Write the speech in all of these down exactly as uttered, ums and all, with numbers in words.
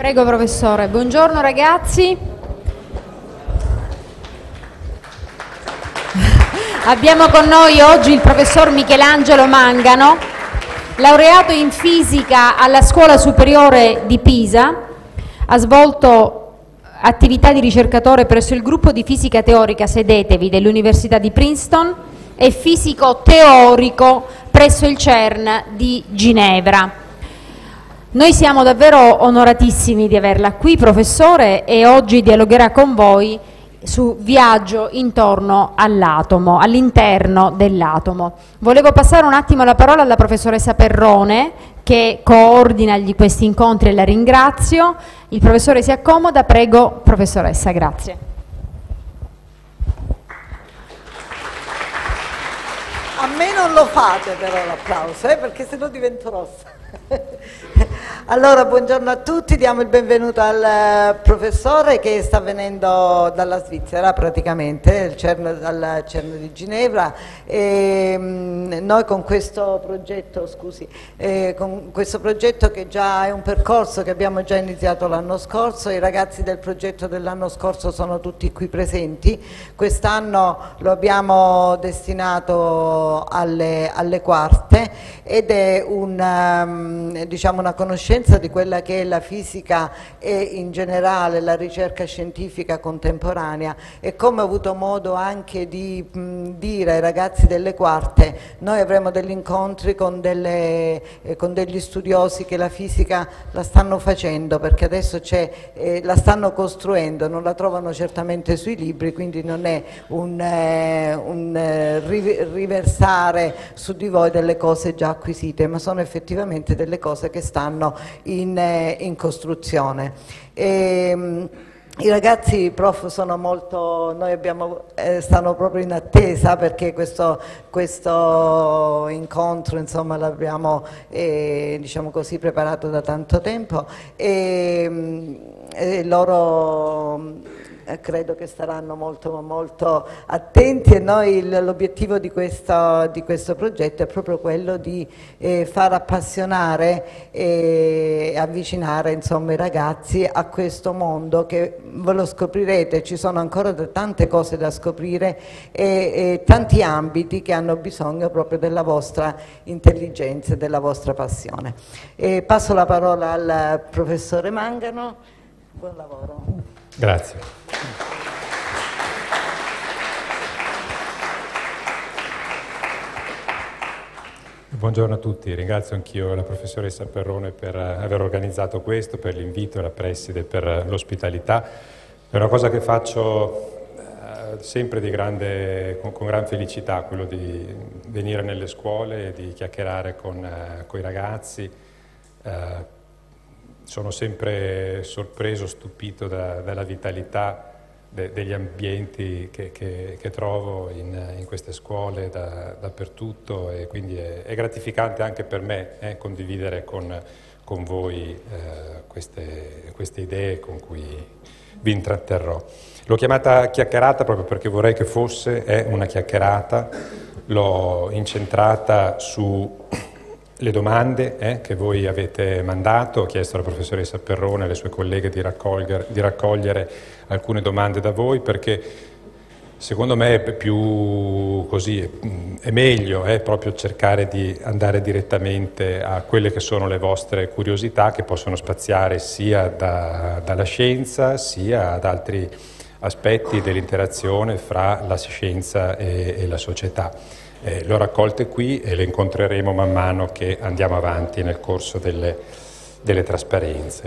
Prego professore. Buongiorno ragazzi. Abbiamo con noi oggi il professor Michelangelo Mangano, laureato in fisica alla Scuola Superiore di Pisa, ha svolto attività di ricercatore presso il gruppo di fisica teorica Sedetevi dell'Università di Princeton e fisico teorico presso il CERN di Ginevra. Noi siamo davvero onoratissimi di averla qui, professore, e oggi dialogherà con voi su viaggio intorno all'atomo, all'interno dell'atomo. Volevo passare un attimo la parola alla professoressa Perrone, che coordina gli, questi incontri, e la ringrazio. Il professore si accomoda, prego professoressa, grazie. A me non lo fate però l'applauso, eh, perché sennò divento rossa. Allora, buongiorno a tutti, diamo il benvenuto al professore che sta venendo dalla Svizzera praticamente, il CERN, dal CERN di Ginevra, e mh, noi con questo progetto, scusi, eh, con questo progetto che già è un percorso che abbiamo già iniziato l'anno scorso, i ragazzi del progetto dell'anno scorso sono tutti qui presenti, quest'anno lo abbiamo destinato alle, alle quarte ed è un, um, diciamo una conoscenza di quella che è la fisica e in generale la ricerca scientifica contemporanea, e come ho avuto modo anche di mh, dire ai ragazzi delle quarte, noi avremo degli incontri con, delle, eh, con degli studiosi che la fisica la stanno facendo, perché adesso c'è, eh, la stanno costruendo, non la trovano certamente sui libri, quindi non è un, eh, un eh, riversare su di voi delle cose già acquisite, ma sono effettivamente delle cose che stanno in, eh, in costruzione. E, i ragazzi prof sono molto, noi abbiamo, eh, stanno proprio in attesa, perché questo, questo incontro insomma l'abbiamo eh, diciamo così preparato da tanto tempo, e, e loro Eh, credo che staranno molto, molto attenti, e noi l'obiettivo di questo, di questo progetto è proprio quello di eh, far appassionare e avvicinare insomma, i ragazzi a questo mondo che, ve lo scoprirete, ci sono ancora tante cose da scoprire e, e tanti ambiti che hanno bisogno proprio della vostra intelligenza e della vostra passione. E passo la parola al professore Mangano, buon lavoro. Grazie. Buongiorno a tutti, ringrazio anch'io la professoressa Perrone per aver organizzato questo, per l'invito, la preside per l'ospitalità. È una cosa che faccio eh, sempre di grande, con, con gran felicità, quello di venire nelle scuole e di chiacchierare con eh, i ragazzi. Eh, sono sempre sorpreso, stupito da, dalla vitalità de, degli ambienti che, che, che trovo in, in queste scuole da, dappertutto, e quindi è, è gratificante anche per me eh, condividere con, con voi eh, queste, queste idee con cui vi intratterrò. L'ho chiamata chiacchierata proprio perché vorrei che fosse è una chiacchierata, l'ho incentrata su le domande eh, che voi avete mandato. Ho chiesto alla professoressa Perrone e alle sue colleghe di raccogliere, di raccogliere alcune domande da voi, perché secondo me è più così, è meglio eh, proprio cercare di andare direttamente a quelle che sono le vostre curiosità, che possono spaziare sia da, dalla scienza sia ad altri aspetti dell'interazione fra la scienza e, e la società. Eh, le ho raccolte qui e le incontreremo man mano che andiamo avanti nel corso delle, delle trasparenze.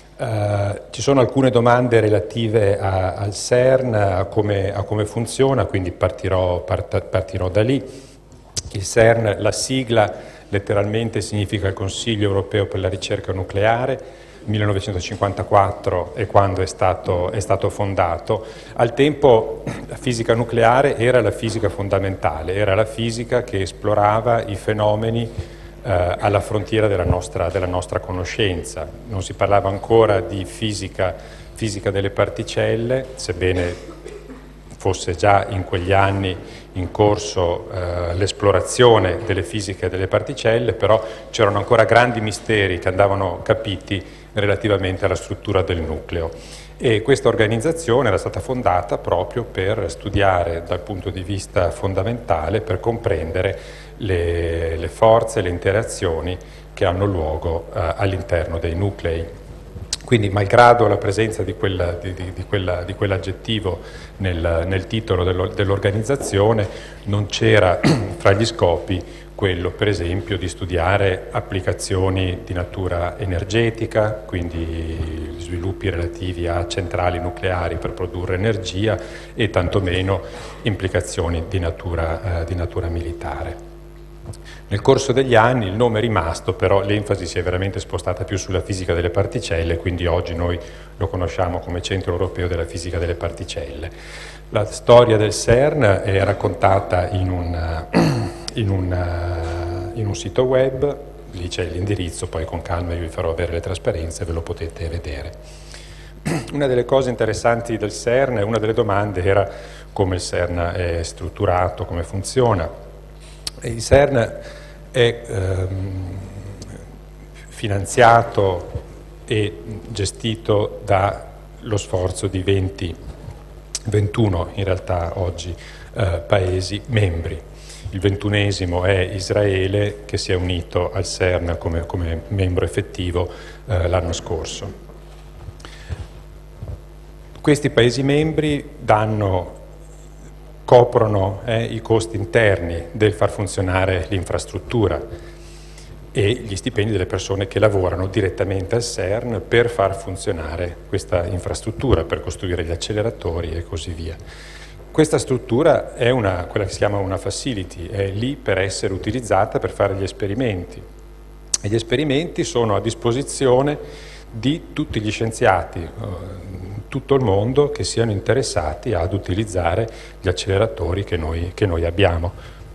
Uh, ci sono alcune domande relative a, al CERN, a come, a come funziona, quindi partirò, part, partirò da lì. Il CERN, la sigla letteralmente significa il Consiglio Europeo per la Ricerca Nucleare. millenovecentocinquantaquattro è quando è stato, è stato fondato. Al tempo la fisica nucleare era la fisica fondamentale, era la fisica che esplorava i fenomeni eh, alla frontiera della nostra, della nostra conoscenza. Non si parlava ancora di fisica, fisica delle particelle, sebbene fosse già in quegli anni in corso eh, l'esplorazione delle fisiche delle particelle, però c'erano ancora grandi misteri che andavano capiti relativamente alla struttura del nucleo. E questa organizzazione era stata fondata proprio per studiare dal punto di vista fondamentale, per comprendere le, le forze, le interazioni che hanno luogo eh, all'interno dei nuclei. Quindi, malgrado la presenza di, quella, di, di, di, quella, di quell'aggettivo nel, nel titolo dell'organizzazione, non c'era fra gli scopi quello, per esempio, di studiare applicazioni di natura energetica, quindi sviluppi relativi a centrali nucleari per produrre energia, e tantomeno implicazioni di natura, eh, di natura militare. Nel corso degli anni il nome è rimasto, però l'enfasi si è veramente spostata più sulla fisica delle particelle, quindi oggi noi lo conosciamo come Centro Europeo della Fisica delle Particelle. La storia del CERN è raccontata in un, in un, in un sito web, lì c'è l'indirizzo, poi con calma io vi farò avere le trasparenze e ve lo potete vedere. Una delle cose interessanti del CERN, e una delle domande era come il CERN è strutturato, come funziona. Il CERN è ehm, finanziato e gestito dallo sforzo di venti, ventuno in realtà oggi eh, paesi membri. Il ventunesimo è Israele, che si è unito al CERN come, come membro effettivo eh, l'anno scorso. Questi paesi membri danno coprono eh, i costi interni del far funzionare l'infrastruttura e gli stipendi delle persone che lavorano direttamente al CERN per far funzionare questa infrastruttura, per costruire gli acceleratori e così via. Questa struttura è una, quella che si chiama una facility, è lì per essere utilizzata per fare gli esperimenti. E gli esperimenti sono a disposizione di tutti gli scienziati, eh, tutto il mondo, che siano interessati ad utilizzare gli acceleratori che noi, che noi abbiamo.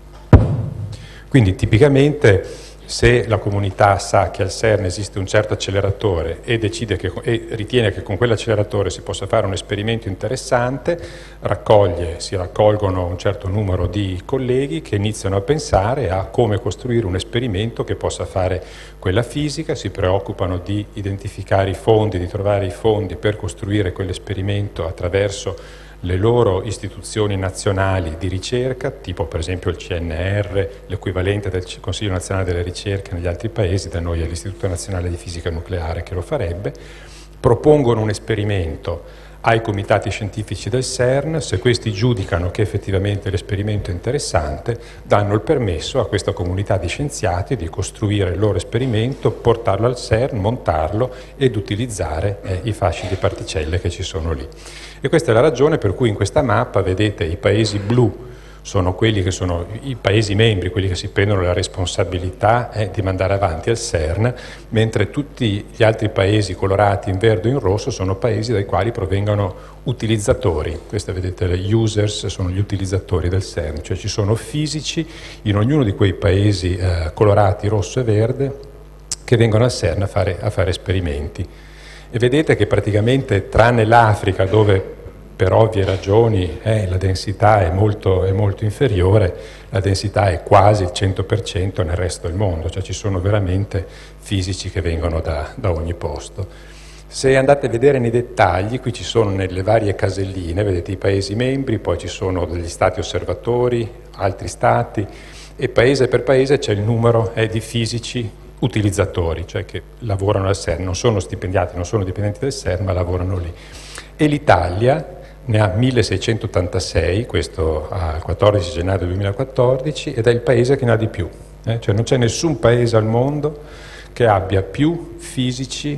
Quindi tipicamente, se la comunità sa che al CERN esiste un certo acceleratore e, decide che, e ritiene che con quell'acceleratore si possa fare un esperimento interessante, raccoglie, si raccolgono un certo numero di colleghi che iniziano a pensare a come costruire un esperimento che possa fare quella fisica, si preoccupano di identificare i fondi, di trovare i fondi per costruire quell'esperimento attraverso le loro istituzioni nazionali di ricerca, tipo per esempio il C N R, l'equivalente del Consiglio Nazionale delle Ricerche negli altri paesi, da noi è l'Istituto Nazionale di Fisica Nucleare che lo farebbe, propongono un esperimento ai comitati scientifici del CERN, se questi giudicano che effettivamente l'esperimento è interessante, danno il permesso a questa comunità di scienziati di costruire il loro esperimento, portarlo al CERN, montarlo ed utilizzare eh, i fasci di particelle che ci sono lì. E questa è la ragione per cui in questa mappa vedete i paesi blu sono quelli che sono i paesi membri, quelli che si prendono la responsabilità eh, di mandare avanti al CERN, mentre tutti gli altri paesi colorati in verde o in rosso sono paesi dai quali provengono utilizzatori. Queste vedete le users, sono gli utilizzatori del CERN, cioè ci sono fisici in ognuno di quei paesi eh, colorati rosso e verde che vengono al CERN a fare, a fare esperimenti. E vedete che praticamente, tranne l'Africa, dove per ovvie ragioni eh, la densità è molto, è molto inferiore, la densità è quasi il cento per cento nel resto del mondo, cioè ci sono veramente fisici che vengono da, da ogni posto. Se andate a vedere nei dettagli, qui ci sono nelle varie caselline, vedete i paesi membri, poi ci sono degli stati osservatori, altri stati, e paese per paese c'è il numero eh, di fisici utilizzatori, cioè che lavorano al CERN, non sono stipendiati, non sono dipendenti del CERN, ma lavorano lì. E l'Italia ne ha milleseicentottantasei, questo al quattordici gennaio duemilaquattordici, ed è il paese che ne ha di più. Eh? Cioè non c'è nessun paese al mondo che abbia più fisici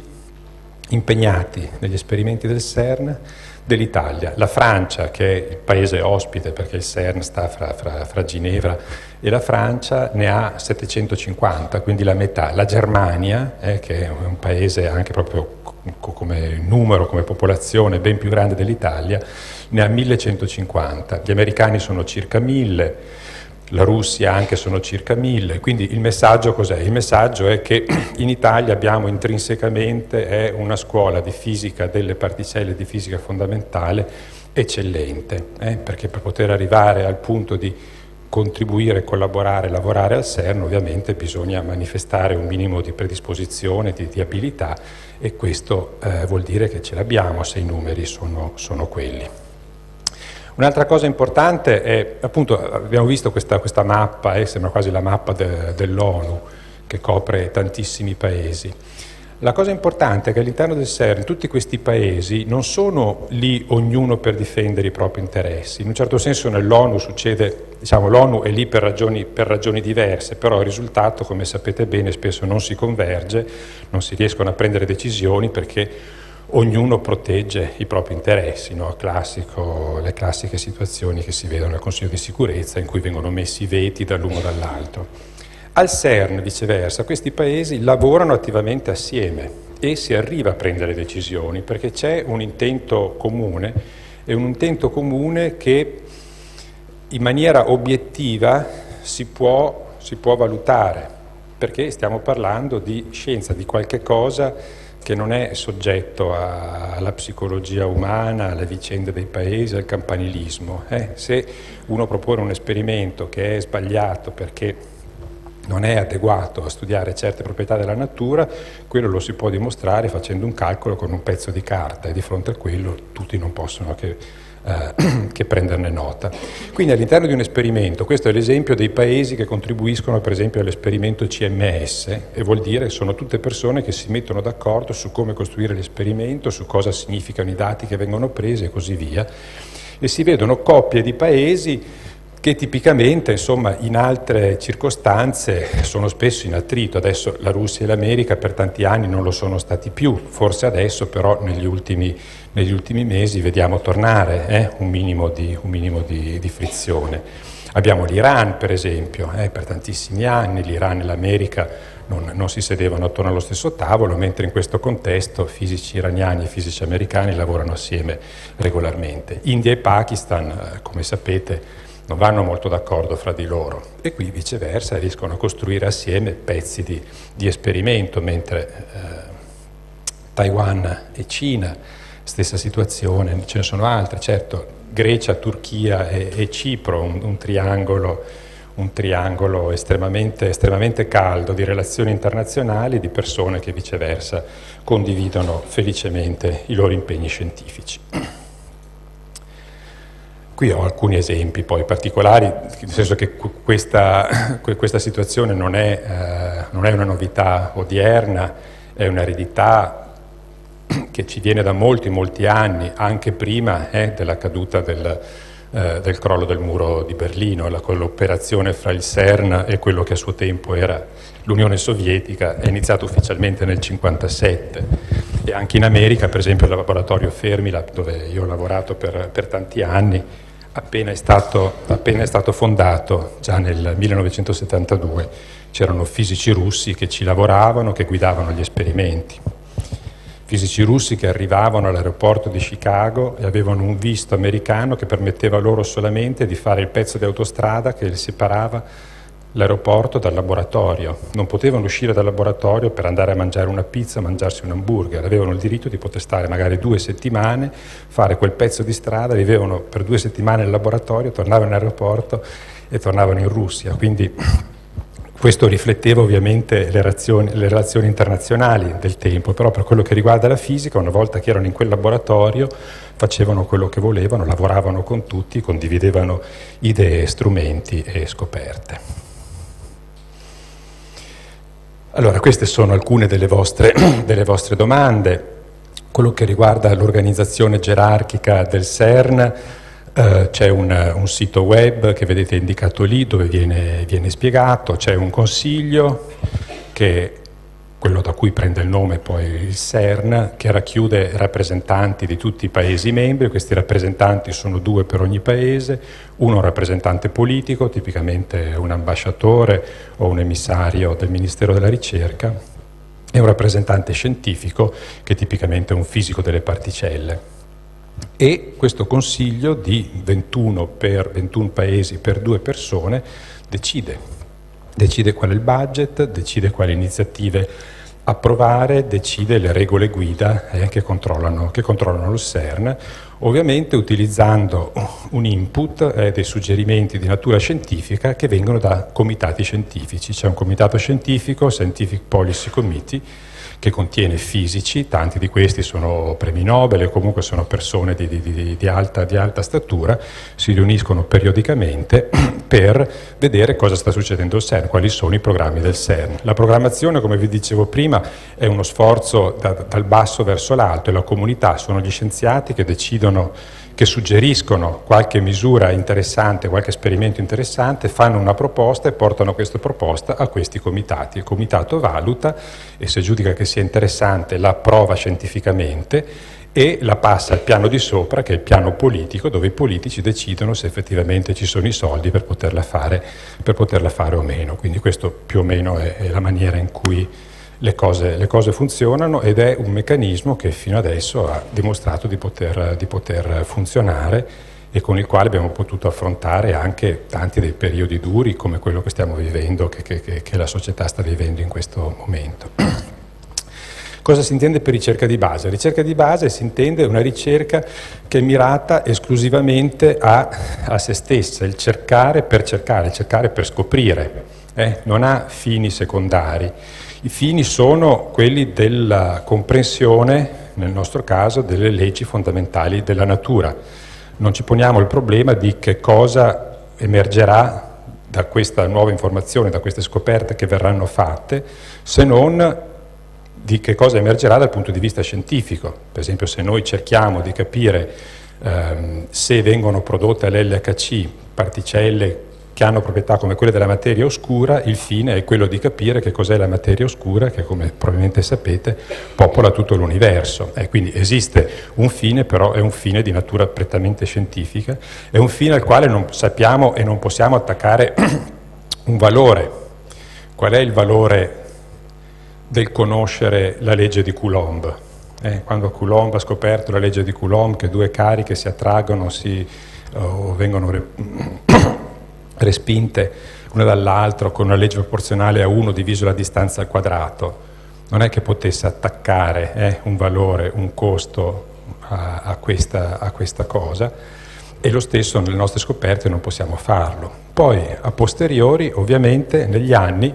impegnati negli esperimenti del CERN dell'Italia. La Francia, che è il paese ospite, perché il CERN sta fra, fra, fra Ginevra e la Francia, ne ha settecentocinquanta, quindi la metà. La Germania, eh, che è un paese anche proprio come numero, come popolazione ben più grande dell'Italia, ne ha millecentocinquanta. Gli americani sono circa mille, la Russia anche sono circa mille, quindi il messaggio cos'è? Il messaggio è che in Italia abbiamo intrinsecamente è una scuola di fisica delle particelle, di fisica fondamentale eccellente, eh? perché per poter arrivare al punto di contribuire, collaborare, lavorare al CERN, ovviamente bisogna manifestare un minimo di predisposizione, di, di abilità, e questo eh, vuol dire che ce l'abbiamo se i numeri sono, sono quelli. Un'altra cosa importante è, appunto, abbiamo visto questa, questa mappa, eh, sembra quasi la mappa de, dell'ONU, che copre tantissimi paesi. La cosa importante è che all'interno del CERN tutti questi paesi non sono lì ognuno per difendere i propri interessi. In un certo senso nell'ONU succede, diciamo, l'ONU è lì per ragioni, per ragioni diverse, però il risultato, come sapete bene, spesso non si converge, non si riescono a prendere decisioni perché ognuno protegge i propri interessi, no? Classico, le classiche situazioni che si vedono nel Consiglio di sicurezza in cui vengono messi veti dall'uno o dall'altro. Al CERN, viceversa, questi paesi lavorano attivamente assieme e si arriva a prendere decisioni perché c'è un intento comune, e un intento comune che in maniera obiettiva si può, si può valutare, perché stiamo parlando di scienza, di qualche cosa che non è soggetto a, alla psicologia umana, alle vicende dei paesi, al campanilismo. Eh? Se uno propone un esperimento che è sbagliato perché non è adeguato a studiare certe proprietà della natura, quello lo si può dimostrare facendo un calcolo con un pezzo di carta, e di fronte a quello tutti non possono che, eh, che prenderne nota. Quindi all'interno di un esperimento, questo è l'esempio dei paesi che contribuiscono per esempio all'esperimento C M S, e vuol dire che sono tutte persone che si mettono d'accordo su come costruire l'esperimento, su cosa significano i dati che vengono presi e così via, e si vedono coppie di paesi che tipicamente, insomma, in altre circostanze sono spesso in attrito. Adesso la Russia e l'America per tanti anni non lo sono stati più, forse adesso però negli ultimi, negli ultimi mesi vediamo tornare eh, un minimo, di, un minimo di, di frizione. Abbiamo l'Iran, per esempio, eh, per tantissimi anni l'Iran e l'America non, non si sedevano attorno allo stesso tavolo, mentre in questo contesto fisici iraniani e fisici americani lavorano assieme regolarmente. India e Pakistan, eh, come sapete, non vanno molto d'accordo fra di loro, e qui viceversa riescono a costruire assieme pezzi di, di esperimento, mentre eh, Taiwan e Cina, stessa situazione, ce ne sono altre, certo, Grecia, Turchia e, e Cipro, un, un triangolo, un triangolo estremamente, estremamente caldo di relazioni internazionali, di persone che viceversa condividono felicemente i loro impegni scientifici. Qui ho alcuni esempi poi particolari, nel senso che questa, questa situazione non è, eh, non è una novità odierna, è un'eredità che ci viene da molti, molti anni, anche prima eh, della caduta del, eh, del crollo del muro di Berlino. La collaborazione fra il CERN e quello che a suo tempo era l'Unione Sovietica è iniziata ufficialmente nel cinquantasette, e anche in America, per esempio, il laboratorio Fermilab, dove io ho lavorato per, per tanti anni, appena è, stato, appena è stato fondato, già nel millenovecentosettantadue, c'erano fisici russi che ci lavoravano, che guidavano gli esperimenti. Fisici russi che arrivavano all'aeroporto di Chicago e avevano un visto americano che permetteva loro solamente di fare il pezzo di autostrada che li separava l'aeroporto dal laboratorio. Non potevano uscire dal laboratorio per andare a mangiare una pizza, mangiarsi un hamburger. Avevano il diritto di poter stare magari due settimane, fare quel pezzo di strada, vivevano per due settimane nel laboratorio, tornavano in aeroporto e tornavano in Russia. Quindi questo rifletteva ovviamente le relazioni, le relazioni internazionali del tempo, però per quello che riguarda la fisica, una volta che erano in quel laboratorio, facevano quello che volevano, lavoravano con tutti, condividevano idee, strumenti e scoperte. Allora, queste sono alcune delle vostre, delle vostre domande. Quello che riguarda l'organizzazione gerarchica del CERN, eh, c'è un, un sito web che vedete indicato lì dove viene, viene spiegato, c'è un consiglio che quello da cui prende il nome poi il CERN, che racchiude rappresentanti di tutti i Paesi membri. Questi rappresentanti sono due per ogni Paese, uno un rappresentante politico, tipicamente un ambasciatore o un emissario del Ministero della Ricerca, e un rappresentante scientifico, che tipicamente è un fisico delle particelle. E questo consiglio di ventuno per ventuno Paesi per due persone decide. Decide qual è il budget, decide quali iniziative approvare, decide le regole guida eh, che, controllano, che controllano il CERN. ovviamente utilizzando un input e eh, dei suggerimenti di natura scientifica che vengono da comitati scientifici. C'è un comitato scientifico, Scientific Policy Committee, che contiene fisici, tanti di questi sono premi Nobel e comunque sono persone di, di, di, alta, di alta statura, si riuniscono periodicamente per vedere cosa sta succedendo al CERN, quali sono i programmi del CERN. La programmazione, come vi dicevo prima, è uno sforzo da, dal basso verso l'alto, e la comunità sono gli scienziati che decidono, che suggeriscono qualche misura interessante, qualche esperimento interessante, fanno una proposta e portano questa proposta a questi comitati. Il comitato valuta e se giudica che sia interessante la approva scientificamente e la passa al piano di sopra, che è il piano politico, dove i politici decidono se effettivamente ci sono i soldi per poterla fare, per poterla fare o meno. Quindi questo più o meno è, è la maniera in cui Le cose, le cose funzionano, ed è un meccanismo che fino adesso ha dimostrato di poter, di poter funzionare e con il quale abbiamo potuto affrontare anche tanti dei periodi duri come quello che stiamo vivendo, che, che, che la società sta vivendo in questo momento. Cosa si intende per ricerca di base? Ricerca di base si intende una ricerca che è mirata esclusivamente a, a se stessa, il cercare per cercare, il cercare per scoprire, eh? Non ha fini secondari. I fini sono quelli della comprensione, nel nostro caso, delle leggi fondamentali della natura. Non ci poniamo il problema di che cosa emergerà da questa nuova informazione, da queste scoperte che verranno fatte, se non di che cosa emergerà dal punto di vista scientifico. Per esempio, se noi cerchiamo di capire ehm, se vengono prodotte all'L H C particelle che hanno proprietà come quelle della materia oscura, il fine è quello di capire che cos'è la materia oscura, che come probabilmente sapete popola tutto l'universo. E quindi esiste un fine, però è un fine di natura prettamente scientifica, è un fine al quale non sappiamo e non possiamo attaccare un valore. Qual è il valore del conoscere la legge di Coulomb? Eh, quando Coulomb ha scoperto la legge di Coulomb, che due cariche si attraggono si, o vengono respinte una dall'altra con una legge proporzionale a uno diviso la distanza al quadrato, non è che potesse attaccare eh, un valore, un costo a, a, questa, a questa cosa, e lo stesso nelle nostre scoperte non possiamo farlo. Poi a posteriori, ovviamente, negli anni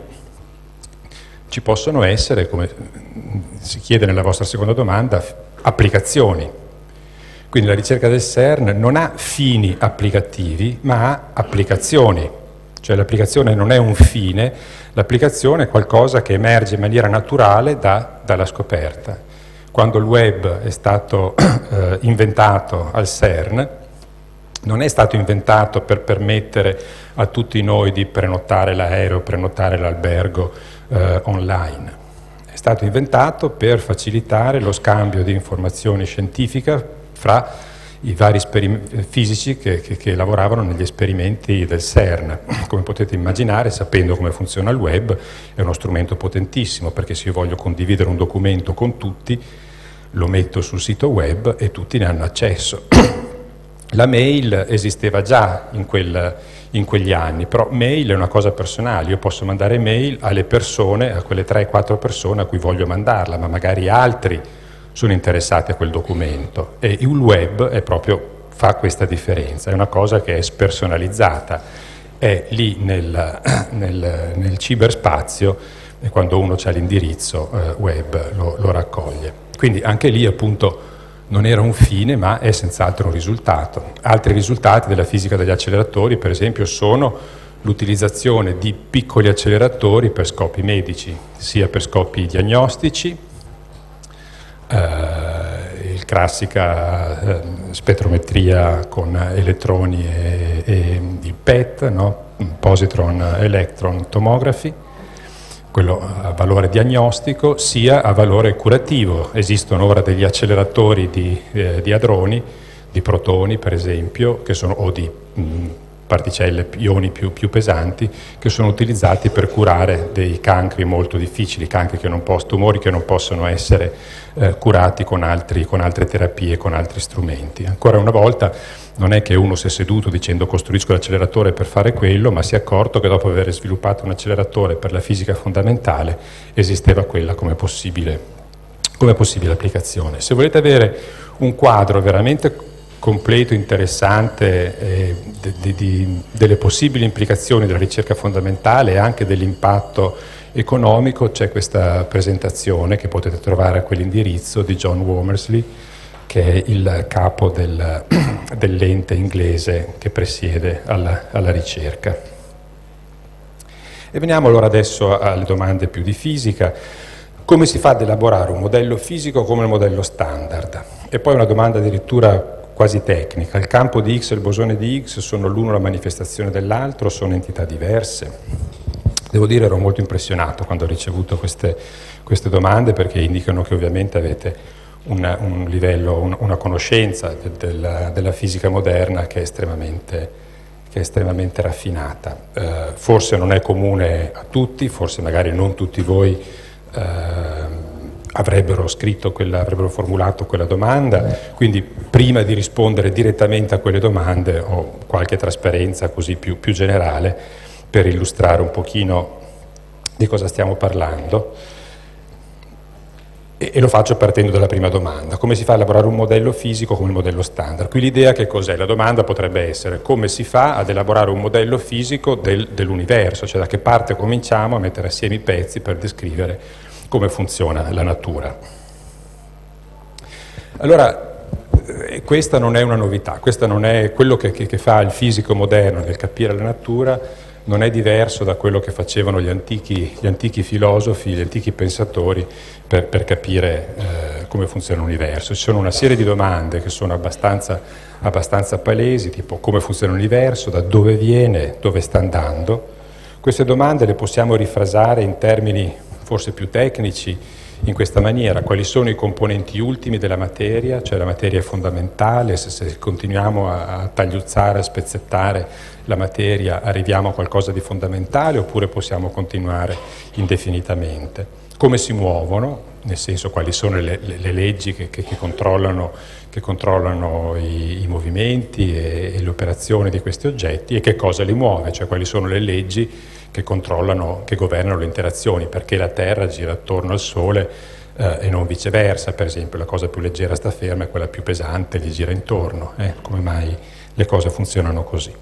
ci possono essere, come si chiede nella vostra seconda domanda, applicazioni. Quindi la ricerca del CERN non ha fini applicativi, ma ha applicazioni. Cioè l'applicazione non è un fine, l'applicazione è qualcosa che emerge in maniera naturale da, dalla scoperta. Quando il web è stato eh, inventato al CERN, non è stato inventato per permettere a tutti noi di prenotare l'aereo, prenotare l'albergo eh, online. È stato inventato per facilitare lo scambio di informazioni scientifiche fra i vari fisici che, che, che lavoravano negli esperimenti del CERN. Come potete immaginare, sapendo come funziona il web, è uno strumento potentissimo, perché se io voglio condividere un documento con tutti, lo metto sul sito web e tutti ne hanno accesso. La mail esisteva già in, quel, in quegli anni, però mail è una cosa personale. Io posso mandare mail alle persone, a quelle tre quattro persone a cui voglio mandarla, ma magari altri sono interessati a quel documento, e il web è proprio, fa questa differenza, è una cosa che è spersonalizzata, è lì nel, nel, nel ciberspazio, e quando uno ha l'indirizzo eh, web lo, lo raccoglie. Quindi anche lì appunto non era un fine, ma è senz'altro un risultato. Altri risultati della fisica degli acceleratori, per esempio, sono l'utilizzazione di piccoli acceleratori per scopi medici, sia per scopi diagnostici, Uh, il classica uh, spettrometria con elettroni e, e il P E T, no? Positron Electron Tomography, quello a valore diagnostico, sia a valore curativo. Esistono ora degli acceleratori di, eh, di hadroni, di protoni per esempio, che sono, o di mh, particelle, ioni più, più pesanti, che sono utilizzati per curare dei cancri molto difficili, cancri che non possono, tumori che non possono essere eh, curati con, altri, con altre terapie, con altri strumenti. Ancora una volta non è che uno si è seduto dicendo costruisco l'acceleratore per fare quello, ma si è accorto che dopo aver sviluppato un acceleratore per la fisica fondamentale esisteva quella come possibile, come possibile applicazione. Se volete avere un quadro veramente completo, interessante eh, de, de, de, delle possibili implicazioni della ricerca fondamentale e anche dell'impatto economico, c'è questa presentazione che potete trovare a quell'indirizzo di John Womersley, che è il capo del, dell'ente inglese che presiede alla, alla ricerca. E veniamo allora adesso alle domande più di fisica. Come si fa ad elaborare un modello fisico come il modello standard? E poi una domanda addirittura quasi tecnica. Il campo di X e il bosone di Higgs sono l'uno la manifestazione dell'altro o sono entità diverse? Devo dire ero molto impressionato quando ho ricevuto queste, queste domande, perché indicano che ovviamente avete una, un livello, un, una conoscenza de, de, della fisica moderna che è estremamente, che è estremamente raffinata. Eh, forse non è comune a tutti, forse magari non tutti voi eh, avrebbero scritto quella, avrebbero formulato quella domanda, quindi prima di rispondere direttamente a quelle domande ho qualche trasparenza così più, più generale per illustrare un pochino di cosa stiamo parlando, e, e lo faccio partendo dalla prima domanda: come si fa a elaborare un modello fisico come il modello standard? Qui l'idea che cos'è? La domanda potrebbe essere: come si fa ad elaborare un modello fisico del, dell'universo, cioè da che parte cominciamo a mettere assieme i pezzi per descrivere come funziona la natura. Allora, eh, questa non è una novità, questa non è quello che, che, che fa il fisico moderno nel capire la natura, non è diverso da quello che facevano gli antichi, gli antichi filosofi, gli antichi pensatori per, per capire eh, come funziona l'universo. Ci sono una serie di domande che sono abbastanza, abbastanza palesi, tipo come funziona l'universo, da dove viene, dove sta andando. Queste domande le possiamo rifrasare in termini forse più tecnici in questa maniera: quali sono i componenti ultimi della materia, cioè la materia è fondamentale, se, se continuiamo a, a tagliuzzare, a spezzettare la materia arriviamo a qualcosa di fondamentale, oppure possiamo continuare indefinitamente. Come si muovono, nel senso quali sono le, le, le leggi che, che, che controllano, che controllano i, i movimenti e, e le operazioni di questi oggetti, e che cosa li muove, cioè quali sono le leggi che controllano, che governano le interazioni, perché la Terra gira attorno al Sole eh, e non viceversa. Per esempio, la cosa più leggera sta ferma e quella più pesante gli gira intorno. Eh? Come mai le cose funzionano così?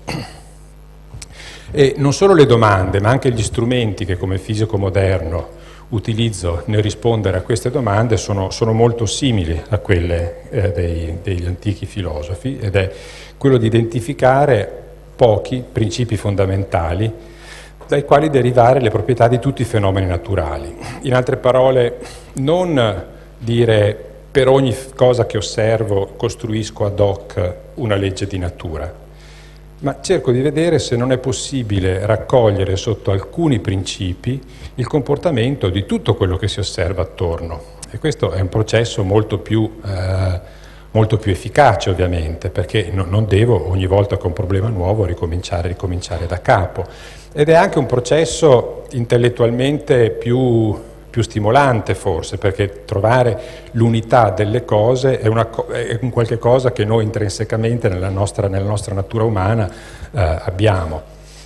E non solo le domande, ma anche gli strumenti che come fisico moderno utilizzo nel rispondere a queste domande sono, sono molto simili a quelle eh, dei, degli antichi filosofi, ed è quello di identificare pochi principi fondamentali dai quali derivare le proprietà di tutti i fenomeni naturali. In altre parole, non dire per ogni cosa che osservo costruisco ad hoc una legge di natura, ma cerco di vedere se non è possibile raccogliere sotto alcuni principi il comportamento di tutto quello che si osserva attorno. E questo è un processo molto più, eh, molto più efficace, ovviamente, perché no, non devo ogni volta che ho un problema nuovo ricominciare, ricominciare da capo. Ed è anche un processo intellettualmente più, più stimolante, forse, perché trovare l'unità delle cose è, una, è un qualche cosa che noi intrinsecamente nella nostra, nella nostra natura umana eh, abbiamo.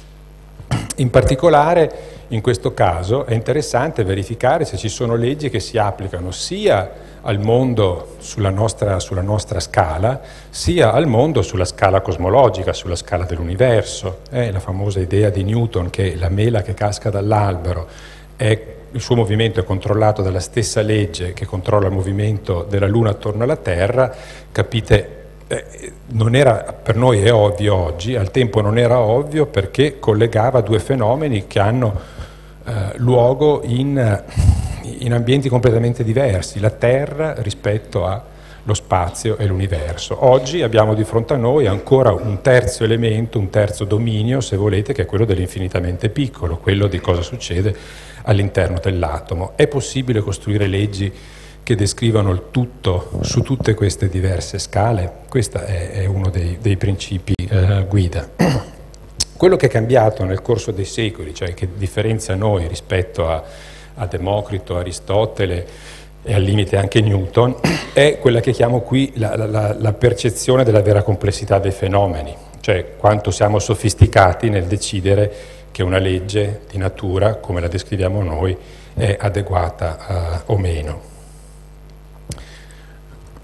In particolare, in questo caso, è interessante verificare se ci sono leggi che si applicano sia al mondo sulla nostra, sulla nostra scala, sia al mondo sulla scala cosmologica, sulla scala dell'universo. È la famosa idea di Newton che la mela che casca dall'albero, è, il suo movimento è controllato dalla stessa legge che controlla il movimento della Luna attorno alla Terra. Capite, eh, non era, per noi è ovvio oggi, al tempo non era ovvio, perché collegava due fenomeni che hanno eh, luogo in... in ambienti completamente diversi, la Terra rispetto allo spazio e l'universo. Oggi abbiamo di fronte a noi ancora un terzo elemento, un terzo dominio, se volete, che è quello dell'infinitamente piccolo, quello di cosa succede all'interno dell'atomo. È possibile costruire leggi che descrivano il tutto su tutte queste diverse scale? Questo è, è uno dei, dei principi eh, guida. Quello che è cambiato nel corso dei secoli, cioè che differenzia noi rispetto a a Democrito, Aristotele e al limite anche Newton, è quella che chiamo qui la, la, la percezione della vera complessità dei fenomeni, cioè quanto siamo sofisticati nel decidere che una legge di natura, come la descriviamo noi, è adeguata uh, o meno.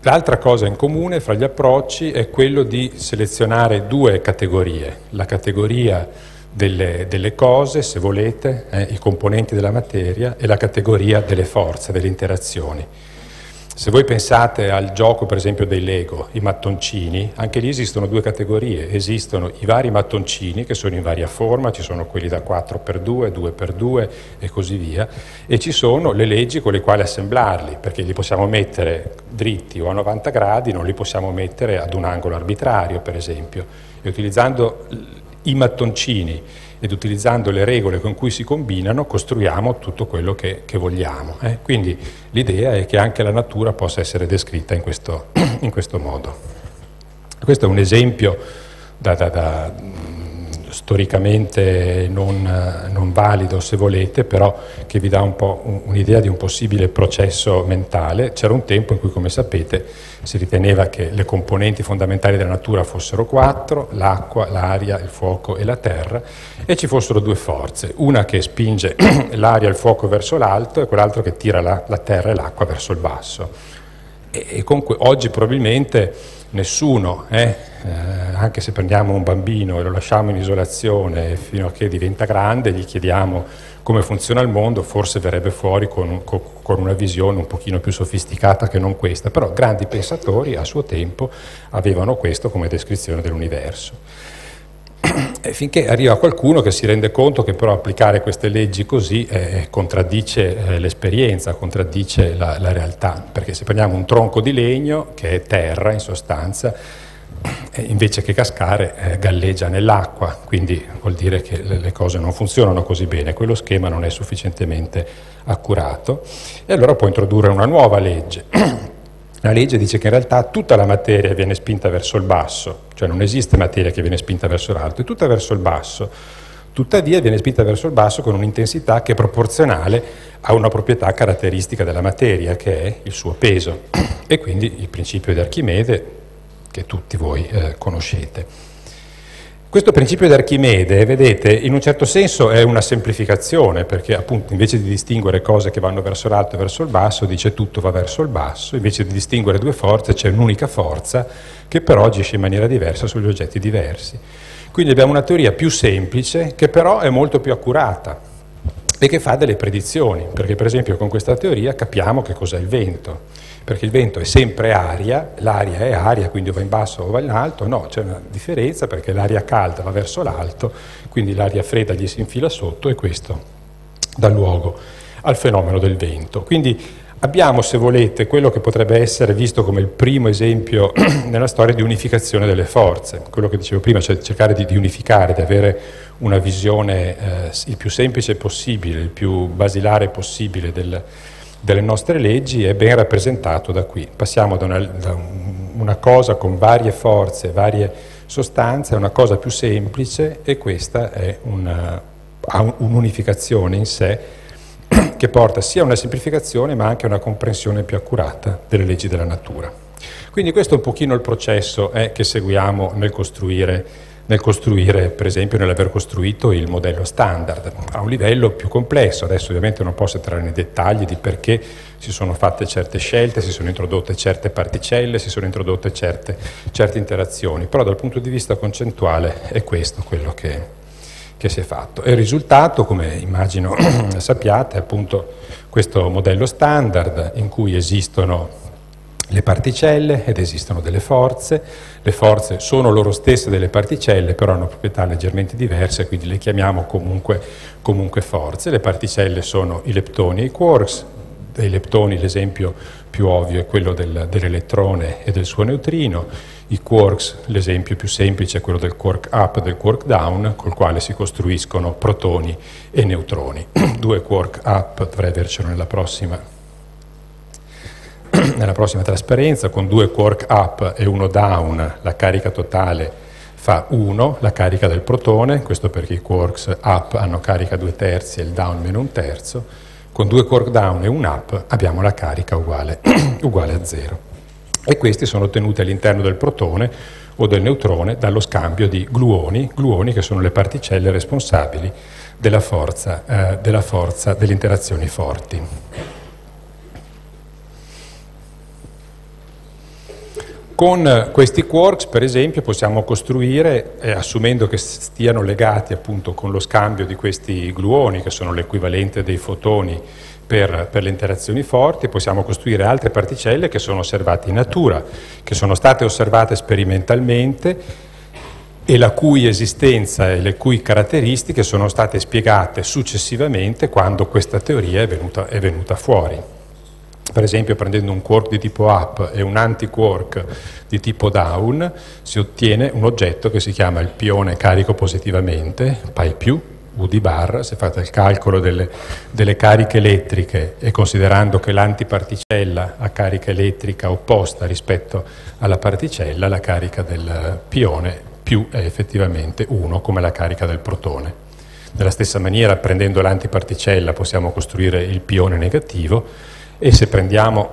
L'altra cosa in comune fra gli approcci è quello di selezionare due categorie, la categoria delle, delle cose, se volete, eh, i componenti della materia, e la categoria delle forze, delle interazioni. Se voi pensate al gioco per esempio dei Lego, i mattoncini, anche lì esistono due categorie, esistono i vari mattoncini che sono in varia forma, ci sono quelli da quattro per due, due per due e così via, e ci sono le leggi con le quali assemblarli, perché li possiamo mettere dritti o a novanta gradi, non li possiamo mettere ad un angolo arbitrario per esempio, e utilizzando i mattoncini ed utilizzando le regole con cui si combinano costruiamo tutto quello che, che vogliamo. Eh? Quindi l'idea è che anche la natura possa essere descritta in questo, in questo modo. Questo è un esempio da, da, da, storicamente non, non valido se volete, però che vi dà un po' un'idea di un possibile processo mentale. C'era un tempo in cui, come sapete, si riteneva che le componenti fondamentali della natura fossero quattro: l'acqua, l'aria, il fuoco e la terra, e ci fossero due forze, una che spinge l'aria e il fuoco verso l'alto e quell'altro che tira la, la terra e l'acqua verso il basso. E, e comunque oggi probabilmente nessuno, eh, eh, anche se prendiamo un bambino e lo lasciamo in isolazione fino a che diventa grande, gli chiediamo come funziona il mondo, forse verrebbe fuori con, un, con una visione un pochino più sofisticata che non questa, però grandi pensatori a suo tempo avevano questo come descrizione dell'universo. E finché arriva qualcuno che si rende conto che però applicare queste leggi così eh, contraddice eh, l'esperienza, contraddice la, la realtà, perché se prendiamo un tronco di legno, che è terra in sostanza, eh, invece che cascare eh, galleggia nell'acqua, quindi vuol dire che le, le cose non funzionano così bene, quello schema non è sufficientemente accurato, e allora può introdurre una nuova legge. La legge dice che in realtà tutta la materia viene spinta verso il basso, cioè non esiste materia che viene spinta verso l'alto, è tutta verso il basso. Tuttavia viene spinta verso il basso con un'intensità che è proporzionale a una proprietà caratteristica della materia, che è il suo peso, e quindi il principio di Archimede, che tutti voi eh, conoscete. Questo principio di Archimede, vedete, in un certo senso è una semplificazione, perché appunto invece di distinguere cose che vanno verso l'alto e verso il basso, dice tutto va verso il basso, invece di distinguere due forze c'è un'unica forza che però agisce in maniera diversa sugli oggetti diversi. Quindi abbiamo una teoria più semplice che però è molto più accurata e che fa delle predizioni, perché per esempio con questa teoria capiamo che cos'è il vento, perché il vento è sempre aria, l'aria è aria, quindi o va in basso o va in alto. No, c'è una differenza, perché l'aria calda va verso l'alto, quindi l'aria fredda gli si infila sotto, e questo dà luogo al fenomeno del vento. Quindi abbiamo, se volete, quello che potrebbe essere visto come il primo esempio nella storia di unificazione delle forze, quello che dicevo prima, cioè cercare di, di unificare, di avere una visione eh, il più semplice possibile, il più basilare possibile del delle nostre leggi, è ben rappresentato da qui. Passiamo da una, da una cosa con varie forze, varie sostanze, a una cosa più semplice, e questa è una, ha un'unificazione in sé che porta sia a una semplificazione ma anche a una comprensione più accurata delle leggi della natura. Quindi questo è un pochino il processo eh, che seguiamo nel costruire nel costruire, per esempio, nell'aver costruito il modello standard, a un livello più complesso. Adesso ovviamente non posso entrare nei dettagli di perché si sono fatte certe scelte, si sono introdotte certe particelle, si sono introdotte certe, certe interazioni, però dal punto di vista concettuale è questo quello che, che si è fatto. E il risultato, come immagino sappiate, è appunto questo modello standard in cui esistono le particelle ed esistono delle forze. Le forze sono loro stesse delle particelle, però hanno proprietà leggermente diverse, quindi le chiamiamo comunque, comunque forze. Le particelle sono i leptoni e i quarks. Dei leptoni l'esempio più ovvio è quello del, dell'elettrone e del suo neutrino. I quarks, l'esempio più semplice è quello del quark up e del quark down, col quale si costruiscono protoni e neutroni. Due quark up, dovrei avercelo nella prossima nella prossima trasparenza. Con due quark up e uno down la carica totale fa uno, la carica del protone, questo perché i quarks up hanno carica due terzi e il down meno un terzo. Con due quark down e un up abbiamo la carica uguale, uguale a zero. E questi sono ottenuti all'interno del protone o del neutrone dallo scambio di gluoni, gluoni che sono le particelle responsabili della forza, eh, della forza delle interazioni forti. Con questi quarks, per esempio, possiamo costruire, eh, assumendo che stiano legati appunto con lo scambio di questi gluoni, che sono l'equivalente dei fotoni per, per le interazioni forti, possiamo costruire altre particelle che sono osservate in natura, che sono state osservate sperimentalmente e la cui esistenza e le cui caratteristiche sono state spiegate successivamente quando questa teoria è venuta, è venuta fuori. Per esempio, prendendo un quark di tipo up e un antiquark di tipo down, si ottiene un oggetto che si chiama il pione carico positivamente, π più, U di bar. Se fate il calcolo delle, delle cariche elettriche e considerando che l'antiparticella ha carica elettrica opposta rispetto alla particella, la carica del pione più è effettivamente uno, come la carica del protone. Nella stessa maniera, prendendo l'antiparticella, possiamo costruire il pione negativo. E se prendiamo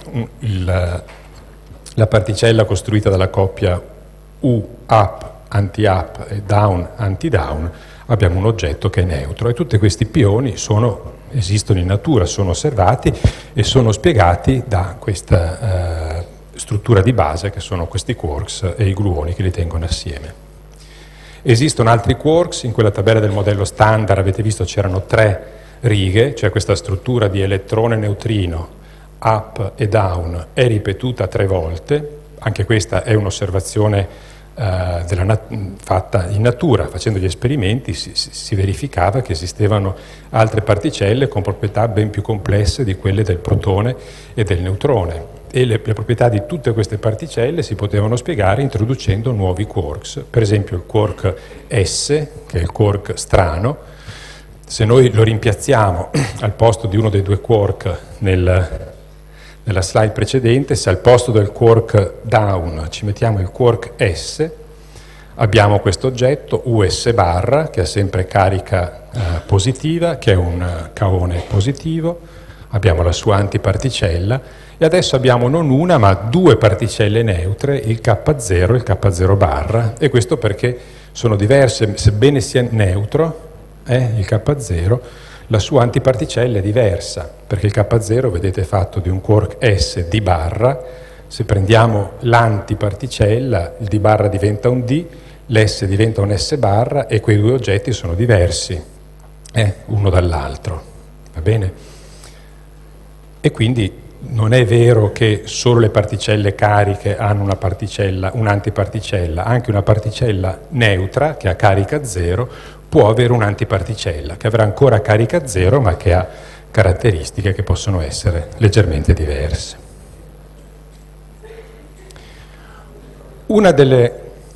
il, la particella costruita dalla coppia U up anti-up e down anti-down, abbiamo un oggetto che è neutro. E tutti questi pioni sono, esistono in natura, sono osservati e sono spiegati da questa eh, struttura di base che sono questi quarks e i gluoni che li tengono assieme. Esistono altri quarks, in quella tabella del modello standard avete visto c'erano tre righe, cioè questa struttura di elettrone-neutrino up e down è ripetuta tre volte. Anche questa è un'osservazione eh, della fatta in natura. Facendo gli esperimenti si, si verificava che esistevano altre particelle con proprietà ben più complesse di quelle del protone e del neutrone, e le, le proprietà di tutte queste particelle si potevano spiegare introducendo nuovi quarks. Per esempio il quark S, che è il quark strano. Se noi lo rimpiazziamo al posto di uno dei due quark nel, nella slide precedente, se al posto del quark down ci mettiamo il quark S, abbiamo questo oggetto U S barra che ha sempre carica eh, positiva, che è un caone positivo, abbiamo la sua antiparticella e adesso abbiamo non una ma due particelle neutre, il K zero e il K zero barra, e questo perché sono diverse, sebbene sia neutro, Eh, il K zero, la sua antiparticella è diversa, perché il K zero, vedete, è fatto di un quark S D barra. Se prendiamo l'antiparticella, il D barra diventa un D, l'S diventa un S barra e quei due oggetti sono diversi, eh, uno dall'altro, va bene? E quindi non è vero che solo le particelle cariche hanno una particella, un'antiparticella, anche una particella neutra che ha carica zero può avere un'antiparticella che avrà ancora carica zero ma che ha caratteristiche che possono essere leggermente diverse. Una delle,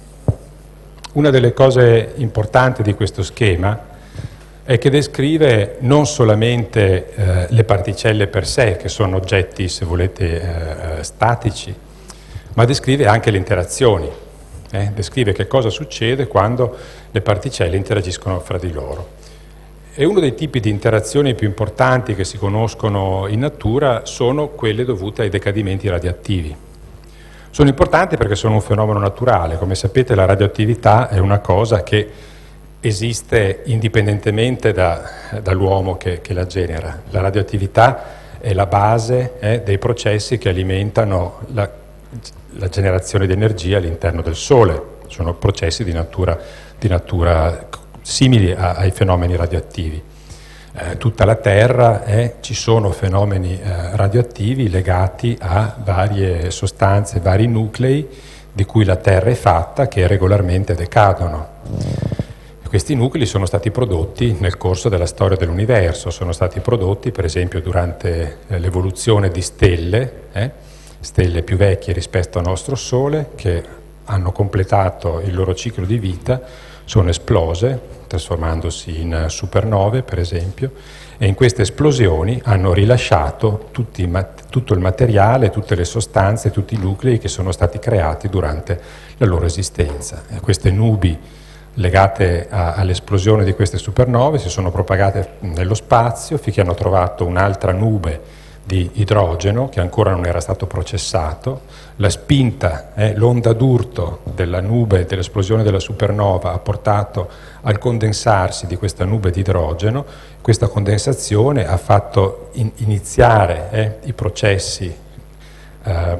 una delle cose importanti di questo schema è che descrive non solamente eh, le particelle per sé, che sono oggetti, se volete, eh, statici, ma descrive anche le interazioni. Eh, descrive che cosa succede quando le particelle interagiscono fra di loro. E uno dei tipi di interazioni più importanti che si conoscono in natura sono quelle dovute ai decadimenti radioattivi. Sono importanti perché sono un fenomeno naturale. Come sapete, la radioattività è una cosa che esiste indipendentemente da, dall'uomo che, che la genera. La radioattività è la base eh, dei processi che alimentano la la generazione di energia all'interno del Sole. Sono processi di natura, di natura simili a, ai fenomeni radioattivi. Eh, tutta la Terra eh, ci sono fenomeni eh, radioattivi legati a varie sostanze, vari nuclei di cui la Terra è fatta, che regolarmente decadono. Questi nuclei sono stati prodotti nel corso della storia dell'universo, sono stati prodotti per esempio durante eh, l'evoluzione di stelle, eh, stelle più vecchie rispetto al nostro Sole, che hanno completato il loro ciclo di vita, sono esplose, trasformandosi in supernove per esempio, e in queste esplosioni hanno rilasciato tutti, tutto il materiale, tutte le sostanze, tutti i nuclei che sono stati creati durante la loro esistenza. E queste nubi legate a, all'esplosione di queste supernove si sono propagate nello spazio finché hanno trovato un'altra nube di idrogeno che ancora non era stato processato. La spinta, eh, l'onda d'urto della nube dell'esplosione della supernova ha portato al condensarsi di questa nube di idrogeno. Questa condensazione ha fatto in iniziare eh, i processi eh, di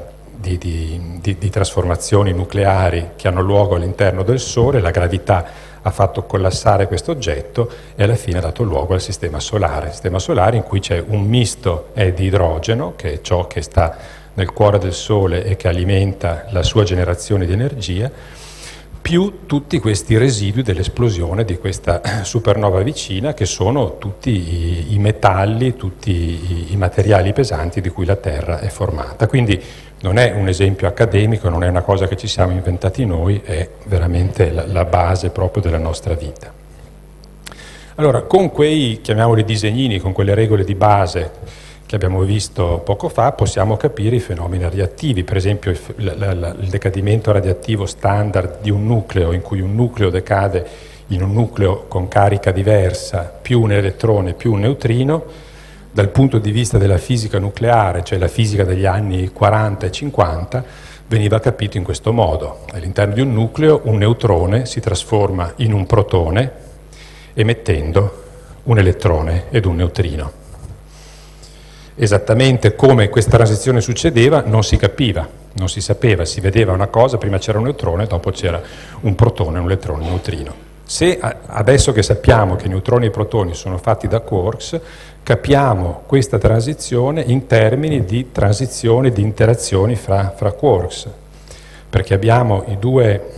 di, di, di, di trasformazioni nucleari che hanno luogo all'interno del Sole, la gravità ha fatto collassare questo oggetto e alla fine ha dato luogo al sistema solare, il sistema solare in cui c'è un misto eh, di idrogeno, che è ciò che sta nel cuore del Sole e che alimenta la sua generazione di energia, più tutti questi residui dell'esplosione di questa supernova vicina, che sono tutti i, i metalli, tutti i, i materiali pesanti di cui la Terra è formata. Quindi non è un esempio accademico, non è una cosa che ci siamo inventati noi, è veramente la, la base proprio della nostra vita. Allora, con quei, chiamiamoli disegnini, con quelle regole di base che abbiamo visto poco fa, possiamo capire i fenomeni radioattivi. Per esempio il, la, la, il decadimento radioattivo standard di un nucleo, in cui un nucleo decade in un nucleo con carica diversa, più un elettrone più un neutrino, dal punto di vista della fisica nucleare, cioè la fisica degli anni quaranta e cinquanta, veniva capito in questo modo. All'interno di un nucleo un neutrone si trasforma in un protone emettendo un elettrone ed un neutrino. Esattamente come questa transizione succedeva non si capiva, non si sapeva, si vedeva una cosa, prima c'era un neutrone, dopo c'era un protone, un elettrone, un neutrino. Se adesso che sappiamo che i neutroni e i protoni sono fatti da quarks, capiamo questa transizione in termini di transizioni, di interazioni fra, fra quarks, perché abbiamo i due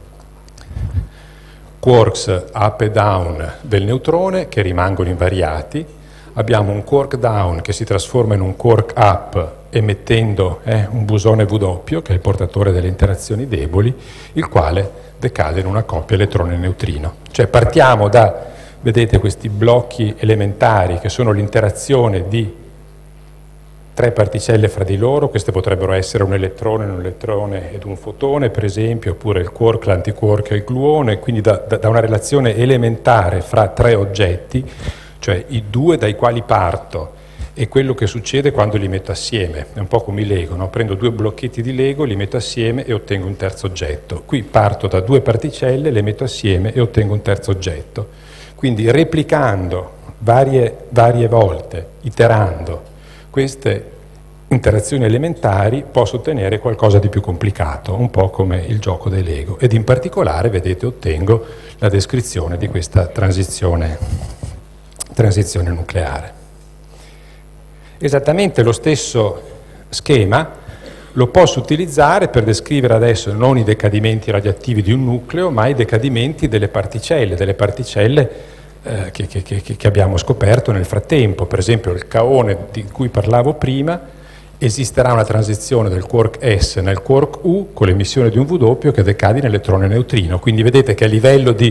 quarks up e down del neutrone che rimangono invariati, abbiamo un quark down che si trasforma in un quark up emettendo eh, un bosone W, che è il portatore delle interazioni deboli, il quale decade in una coppia elettrone-neutrino. Cioè partiamo da, vedete, questi blocchi elementari che sono l'interazione di tre particelle fra di loro, queste potrebbero essere un elettrone, un elettrone ed un fotone, per esempio, oppure il quark, l'antiquark e il gluone, quindi da, da, da una relazione elementare fra tre oggetti, cioè i due dai quali parto e quello che succede quando li metto assieme. È un po' come i Lego, no? Prendo due blocchetti di Lego, li metto assieme e ottengo un terzo oggetto. Qui parto da due particelle, le metto assieme e ottengo un terzo oggetto. Quindi replicando varie, varie volte, iterando queste interazioni elementari, posso ottenere qualcosa di più complicato, un po' come il gioco dei Lego. Ed in particolare, vedete, ottengo la descrizione di questa transizione, transizione nucleare. Esattamente lo stesso schema lo posso utilizzare per descrivere adesso non i decadimenti radioattivi di un nucleo, ma i decadimenti delle particelle, delle particelle eh, che, che, che, che abbiamo scoperto nel frattempo. Per esempio il kaone di cui parlavo prima, esisterà una transizione del quark S nel quark U con l'emissione di un W che decade in elettrone neutrino. Quindi vedete che a livello di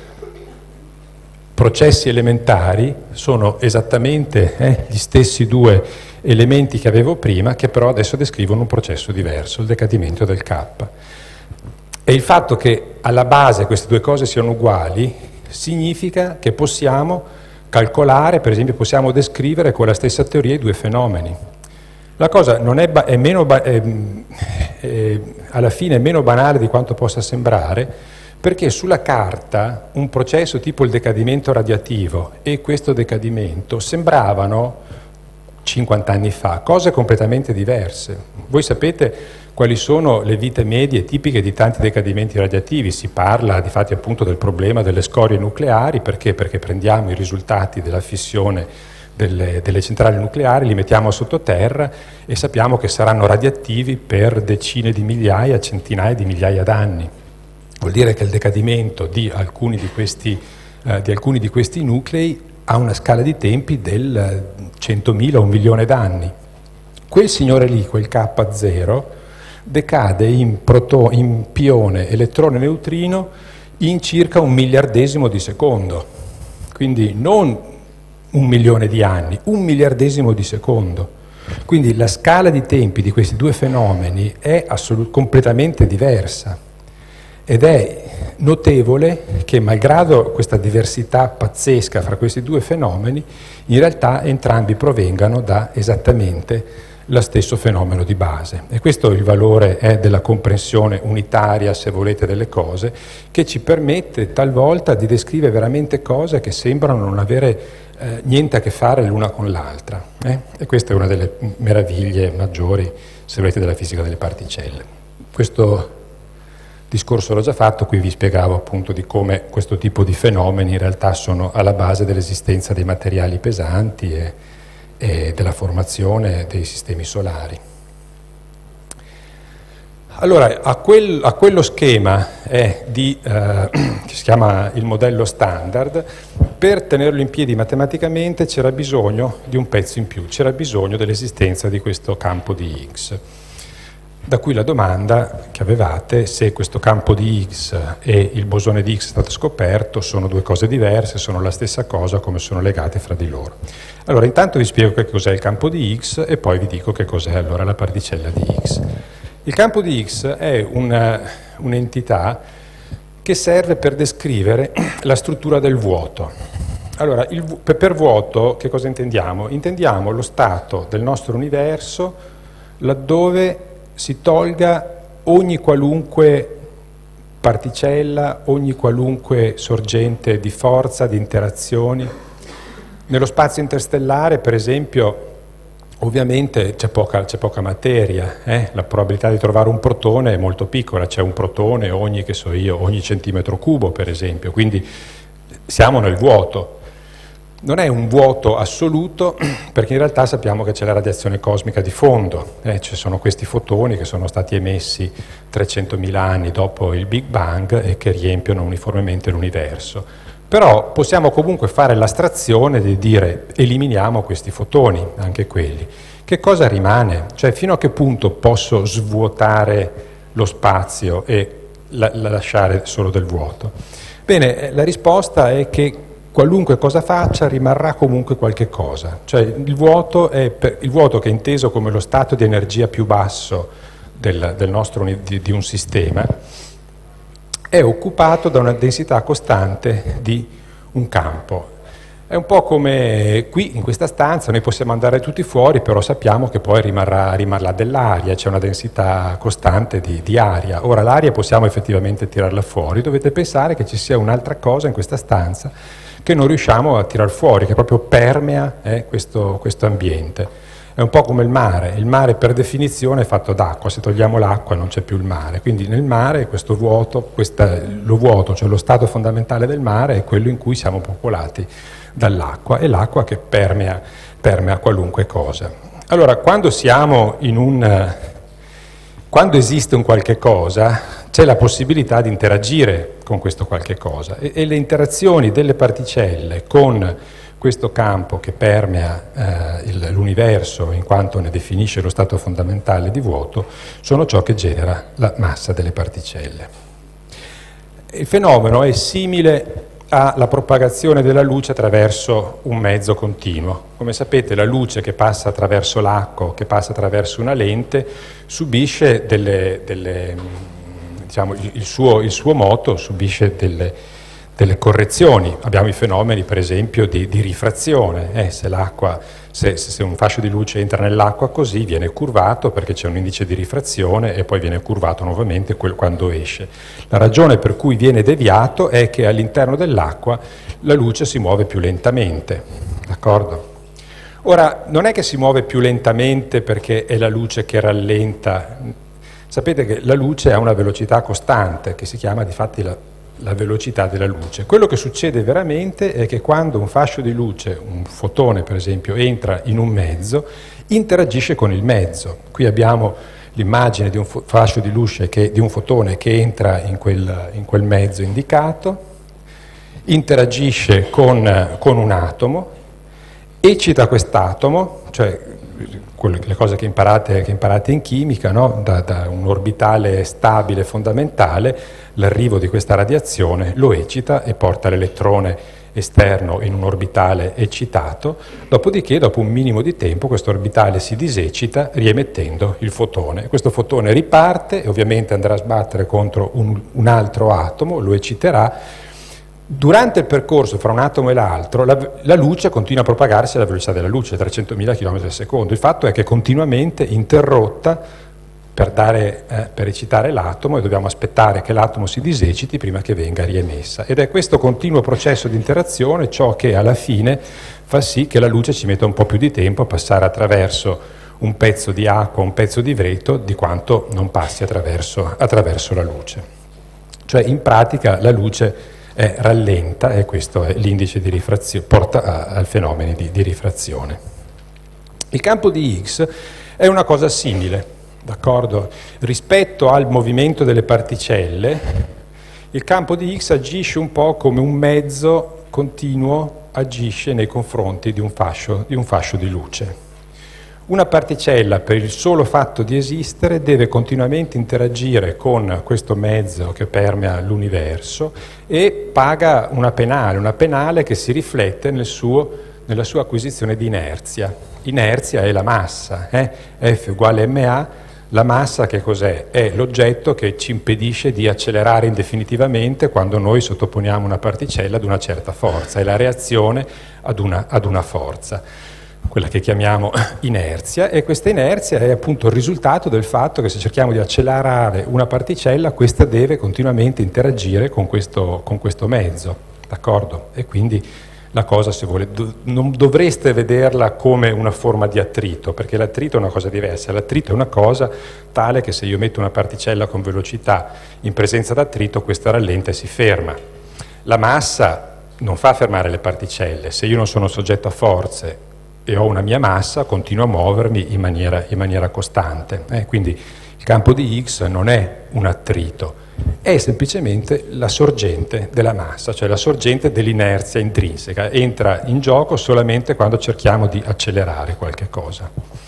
processi elementari sono esattamente eh, gli stessi due elementi che avevo prima, che però adesso descrivono un processo diverso, il decadimento del K. E il fatto che alla base queste due cose siano uguali significa che possiamo calcolare, per esempio possiamo descrivere con la stessa teoria i due fenomeni. La cosa non è, è meno, è, è, alla fine è meno banale di quanto possa sembrare, perché sulla carta un processo tipo il decadimento radioattivo e questo decadimento sembravano cinquanta anni fa cose completamente diverse. Voi sapete quali sono le vite medie tipiche di tanti decadimenti radioattivi? Si parla difatti appunto del problema delle scorie nucleari, perché? Perché prendiamo i risultati della fissione delle, delle centrali nucleari, li mettiamo sottoterra e sappiamo che saranno radioattivi per decine di migliaia, centinaia di migliaia d'anni. Vuol dire che il decadimento di alcuni di questi, eh, di alcuni di questi nuclei ha una scala di tempi del centomila o un milione d'anni. Quel signore lì, quel K zero, decade in, proto, in pione elettrone-neutrino in circa un miliardesimo di secondo. Quindi non un milione di anni, un miliardesimo di secondo. Quindi la scala di tempi di questi due fenomeni è assolut- completamente diversa. Ed è notevole che, malgrado questa diversità pazzesca fra questi due fenomeni, in realtà entrambi provengano da esattamente lo stesso fenomeno di base. E questo è il valore è della comprensione unitaria, se volete, delle cose, che ci permette talvolta di descrivere veramente cose che sembrano non avere eh, niente a che fare l'una con l'altra. Eh? E questa è una delle meraviglie maggiori se volete, della fisica delle particelle. Questo discorso l'ho già fatto, qui vi spiegavo appunto di come questo tipo di fenomeni in realtà sono alla base dell'esistenza dei materiali pesanti e, e della formazione dei sistemi solari. Allora, a, quel, a quello schema eh, di, eh, che si chiama il modello standard, per tenerlo in piedi matematicamente c'era bisogno di un pezzo in più, c'era bisogno dell'esistenza di questo campo di X. Da qui la domanda che avevate se questo campo di X e il bosone di X è stato scoperto sono due cose diverse, sono la stessa cosa, come sono legate fra di loro. Allora, intanto vi spiego che cos'è il campo di X e poi vi dico che cos'è allora la particella di X. Il campo di X è un'entità che serve per descrivere la struttura del vuoto. Allora, il, per vuoto che cosa intendiamo? Intendiamo lo stato del nostro universo laddove si tolga ogni qualunque particella, ogni qualunque sorgente di forza, di interazioni. Nello spazio interstellare, per esempio, ovviamente c'è poca, c'è poca materia, eh? La probabilità di trovare un protone è molto piccola, c'è un protone ogni, che so io, ogni centimetro cubo, per esempio, quindi siamo nel vuoto. Non è un vuoto assoluto, perché in realtà sappiamo che c'è la radiazione cosmica di fondo, eh? Ci sono questi fotoni che sono stati emessi trecentomila anni dopo il Big Bang e che riempiono uniformemente l'universo. Però possiamo comunque fare l'astrazione di dire eliminiamo questi fotoni, anche quelli. Che cosa rimane? Cioè fino a che punto posso svuotare lo spazio e la, la lasciare solo del vuoto? Bene, la risposta è che qualunque cosa faccia rimarrà comunque qualche cosa. Cioè il vuoto, è per, il vuoto che è inteso come lo stato di energia più basso del, del nostro, di, di un sistema, è occupato da una densità costante di un campo. È un po' come qui in questa stanza, noi possiamo andare tutti fuori, però sappiamo che poi rimarrà, rimarrà dell'aria, c'è una densità costante di, di aria. Ora l'aria possiamo effettivamente tirarla fuori, dovete pensare che ci sia un'altra cosa in questa stanza che non riusciamo a tirar fuori, che proprio permea eh, questo, questo ambiente. È un po' come il mare, il mare per definizione è fatto d'acqua, se togliamo l'acqua non c'è più il mare, quindi nel mare questo vuoto, questa, lo vuoto, cioè lo stato fondamentale del mare è quello in cui siamo popolati dall'acqua, è l'acqua che permea, permea qualunque cosa. Allora, quando siamo in un... quando esiste un qualche cosa, c'è la possibilità di interagire con questo qualche cosa e, e le interazioni delle particelle con questo campo che permea eh, l'universo in quanto ne definisce lo stato fondamentale di vuoto sono ciò che genera la massa delle particelle. Il fenomeno è simile alla propagazione della luce attraverso un mezzo continuo. Come sapete, la luce che passa attraverso l'acqua, che passa attraverso una lente, subisce delle, delle diciamo, il, il, suo, il suo moto subisce delle delle correzioni. Abbiamo i fenomeni per esempio di, di rifrazione, eh, se, l'acqua, se, se un fascio di luce entra nell'acqua così viene curvato perché c'è un indice di rifrazione e poi viene curvato nuovamente quel, quando esce. La ragione per cui viene deviato è che all'interno dell'acqua la luce si muove più lentamente, d'accordo? Ora, non è che si muove più lentamente perché è la luce che rallenta, sapete che la luce ha una velocità costante che si chiama difatti la la velocità della luce. Quello che succede veramente è che quando un fascio di luce, un fotone per esempio, entra in un mezzo, interagisce con il mezzo. Qui abbiamo l'immagine di un fascio di luce, che, di un fotone che entra in quel, in quel mezzo indicato, interagisce con, con un atomo, eccita quest'atomo, cioè le cose che imparate, che imparate in chimica, no? da, da un orbitale stabile fondamentale, l'arrivo di questa radiazione lo eccita e porta l'elettrone esterno in un orbitale eccitato, dopodiché dopo un minimo di tempo questo orbitale si diseccita riemettendo il fotone. Questo fotone riparte e ovviamente andrà a sbattere contro un, un altro atomo, lo ecciterà. Durante il percorso fra un atomo e l'altro la, la luce continua a propagarsi alla velocità della luce, trecentomila chilometri al secondo. Il fatto è che è continuamente interrotta per, dare, eh, per eccitare l'atomo e dobbiamo aspettare che l'atomo si disecciti prima che venga riemessa. Ed è questo continuo processo di interazione ciò che alla fine fa sì che la luce ci metta un po' più di tempo a passare attraverso un pezzo di acqua, un pezzo di vetro, di quanto non passi attraverso, attraverso la luce. Cioè in pratica la luce è rallenta e questo è l'indice di rifrazione, porta a, al fenomeno di, di rifrazione. Il campo di Higgs è una cosa simile, d'accordo? Rispetto al movimento delle particelle, il campo di Higgs agisce un po' come un mezzo continuo agisce nei confronti di un fascio di, un fascio di luce. Una particella, per il solo fatto di esistere, deve continuamente interagire con questo mezzo che permea l'universo e paga una penale, una penale che si riflette nel suo, nella sua acquisizione di inerzia. Inerzia è la massa, eh? F uguale ma, la massa che cos'è? È l'oggetto che ci impedisce di accelerare indefinitivamente quando noi sottoponiamo una particella ad una certa forza, è la reazione ad una, ad una forza, quella che chiamiamo inerzia, e questa inerzia è appunto il risultato del fatto che se cerchiamo di accelerare una particella, questa deve continuamente interagire con questo, con questo mezzo, d'accordo? E quindi la cosa, se vuole, do, non dovreste vederla come una forma di attrito, perché l'attrito è una cosa diversa. L'attrito è una cosa tale che se io metto una particella con velocità in presenza d'attrito, questa rallenta e si ferma. La massa non fa fermare le particelle. Se io non sono soggetto a forze e ho una mia massa, continuo a muovermi in maniera, in maniera costante. Eh? Quindi il campo di Higgs non è un attrito, è semplicemente la sorgente della massa, cioè la sorgente dell'inerzia intrinseca, entra in gioco solamente quando cerchiamo di accelerare qualche cosa.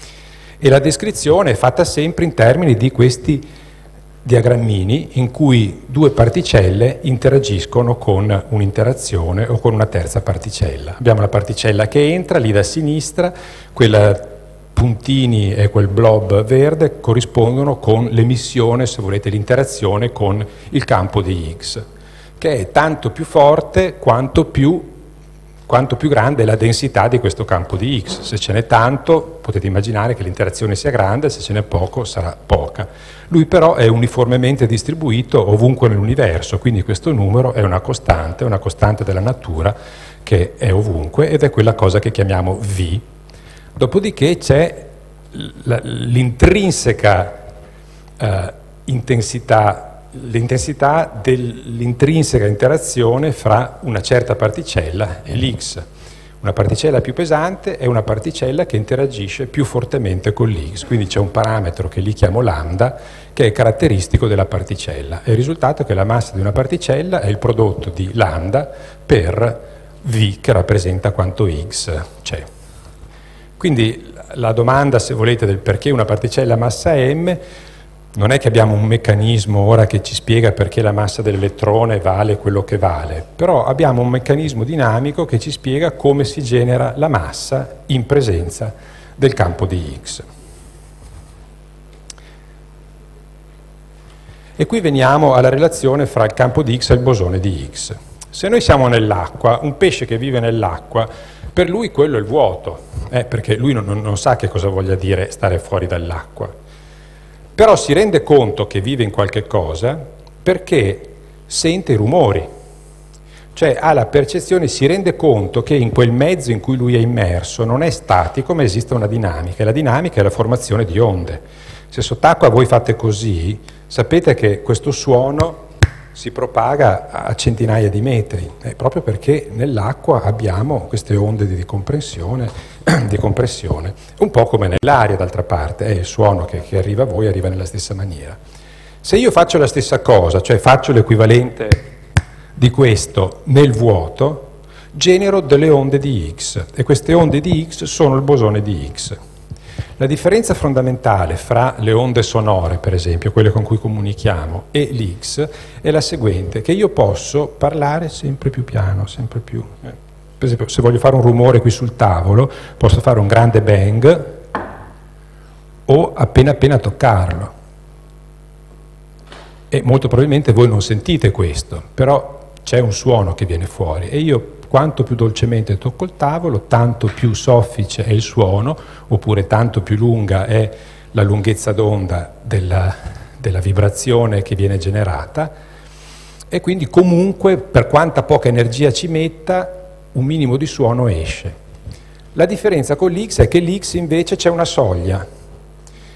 E la descrizione è fatta sempre in termini di questi diagrammini in cui due particelle interagiscono con un'interazione o con una terza particella. Abbiamo la particella che entra, lì da sinistra, quella puntini e quel blob verde corrispondono con l'emissione, se volete, l'interazione con il campo di Higgs, che è tanto più forte quanto più, quanto più grande è la densità di questo campo di Higgs. Se ce n'è tanto, potete immaginare che l'interazione sia grande, se ce n'è poco sarà poca. Lui però è uniformemente distribuito ovunque nell'universo, quindi questo numero è una costante, una costante della natura che è ovunque ed è quella cosa che chiamiamo V. Dopodiché c'è l'intrinseca eh, intensità, l'intensità dell'intrinseca interazione fra una certa particella e l'Higgs. Una particella più pesante è una particella che interagisce più fortemente con l'Higgs, quindi c'è un parametro che lì chiamo lambda, che è caratteristico della particella. E il risultato è che la massa di una particella è il prodotto di lambda per V, che rappresenta quanto Higgs c'è. Quindi la domanda, se volete, del perché una particella ha massa m, non è che abbiamo un meccanismo ora che ci spiega perché la massa dell'elettrone vale quello che vale, però abbiamo un meccanismo dinamico che ci spiega come si genera la massa in presenza del campo di Higgs. E qui veniamo alla relazione fra il campo di Higgs e il bosone di Higgs. Se noi siamo nell'acqua, un pesce che vive nell'acqua, per lui quello è il vuoto, eh, perché lui non, non sa che cosa voglia dire stare fuori dall'acqua. Però si rende conto che vive in qualche cosa perché sente i rumori, cioè ha la percezione, si rende conto che in quel mezzo in cui lui è immerso non è statico ma esiste una dinamica, e la dinamica è la formazione di onde. Se sott'acqua voi fate così, sapete che questo suono si propaga a centinaia di metri, eh, proprio perché nell'acqua abbiamo queste onde di compressione, di compressione, un po' come nell'aria d'altra parte, eh, il suono che, che arriva a voi arriva nella stessa maniera. Se io faccio la stessa cosa, cioè faccio l'equivalente di questo nel vuoto, genero delle onde di Higgs, e queste onde di Higgs sono il bosone di Higgs. La differenza fondamentale fra le onde sonore, per esempio, quelle con cui comunichiamo, e l'Higgs è la seguente, che io posso parlare sempre più piano, sempre più. Eh. Per esempio, se voglio fare un rumore qui sul tavolo, posso fare un grande bang o appena appena toccarlo. E molto probabilmente voi non sentite questo, però c'è un suono che viene fuori e io quanto più dolcemente tocco il tavolo, tanto più soffice è il suono, oppure tanto più lunga è la lunghezza d'onda della, della vibrazione che viene generata, e quindi comunque, per quanta poca energia ci metta, un minimo di suono esce. La differenza con l'Higgs è che l'Higgs invece c'è una soglia,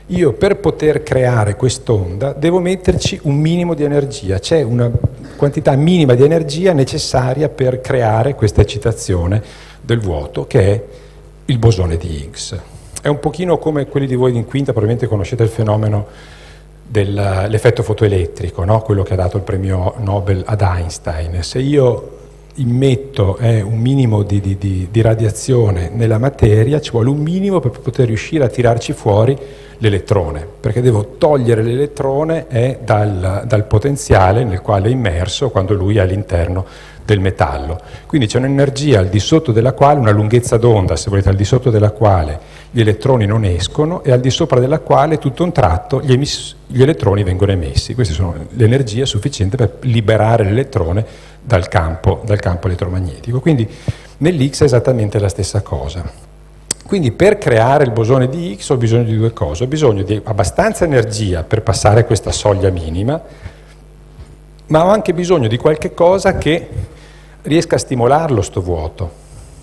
io per poter creare quest'onda devo metterci un minimo di energia, c'è una quantità minima di energia necessaria per creare questa eccitazione del vuoto, che è il bosone di Higgs. È un pochino come quelli di voi in quinta, probabilmente conoscete il fenomeno dell'effetto fotoelettrico, no? Quello che ha dato il premio Nobel ad Einstein. Se io immetto eh, un minimo di, di, di, di radiazione nella materia, ci vuole un minimo per poter riuscire a tirarci fuori l'elettrone, perché devo togliere l'elettrone eh, dal, dal potenziale nel quale è immerso quando lui è all'interno del metallo. Quindi c'è un'energia al di sotto della quale, una lunghezza d'onda, se volete, al di sotto della quale gli elettroni non escono e al di sopra della quale tutto un tratto gli, emiss- gli elettroni vengono emessi. Questa sono l'energia sufficiente per liberare l'elettrone dal campo, dal campo elettromagnetico. Quindi nell'X è esattamente la stessa cosa. Quindi per creare il bosone di Higgs ho bisogno di due cose. Ho bisogno di abbastanza energia per passare questa soglia minima, ma ho anche bisogno di qualche cosa che riesca a stimolarlo sto vuoto.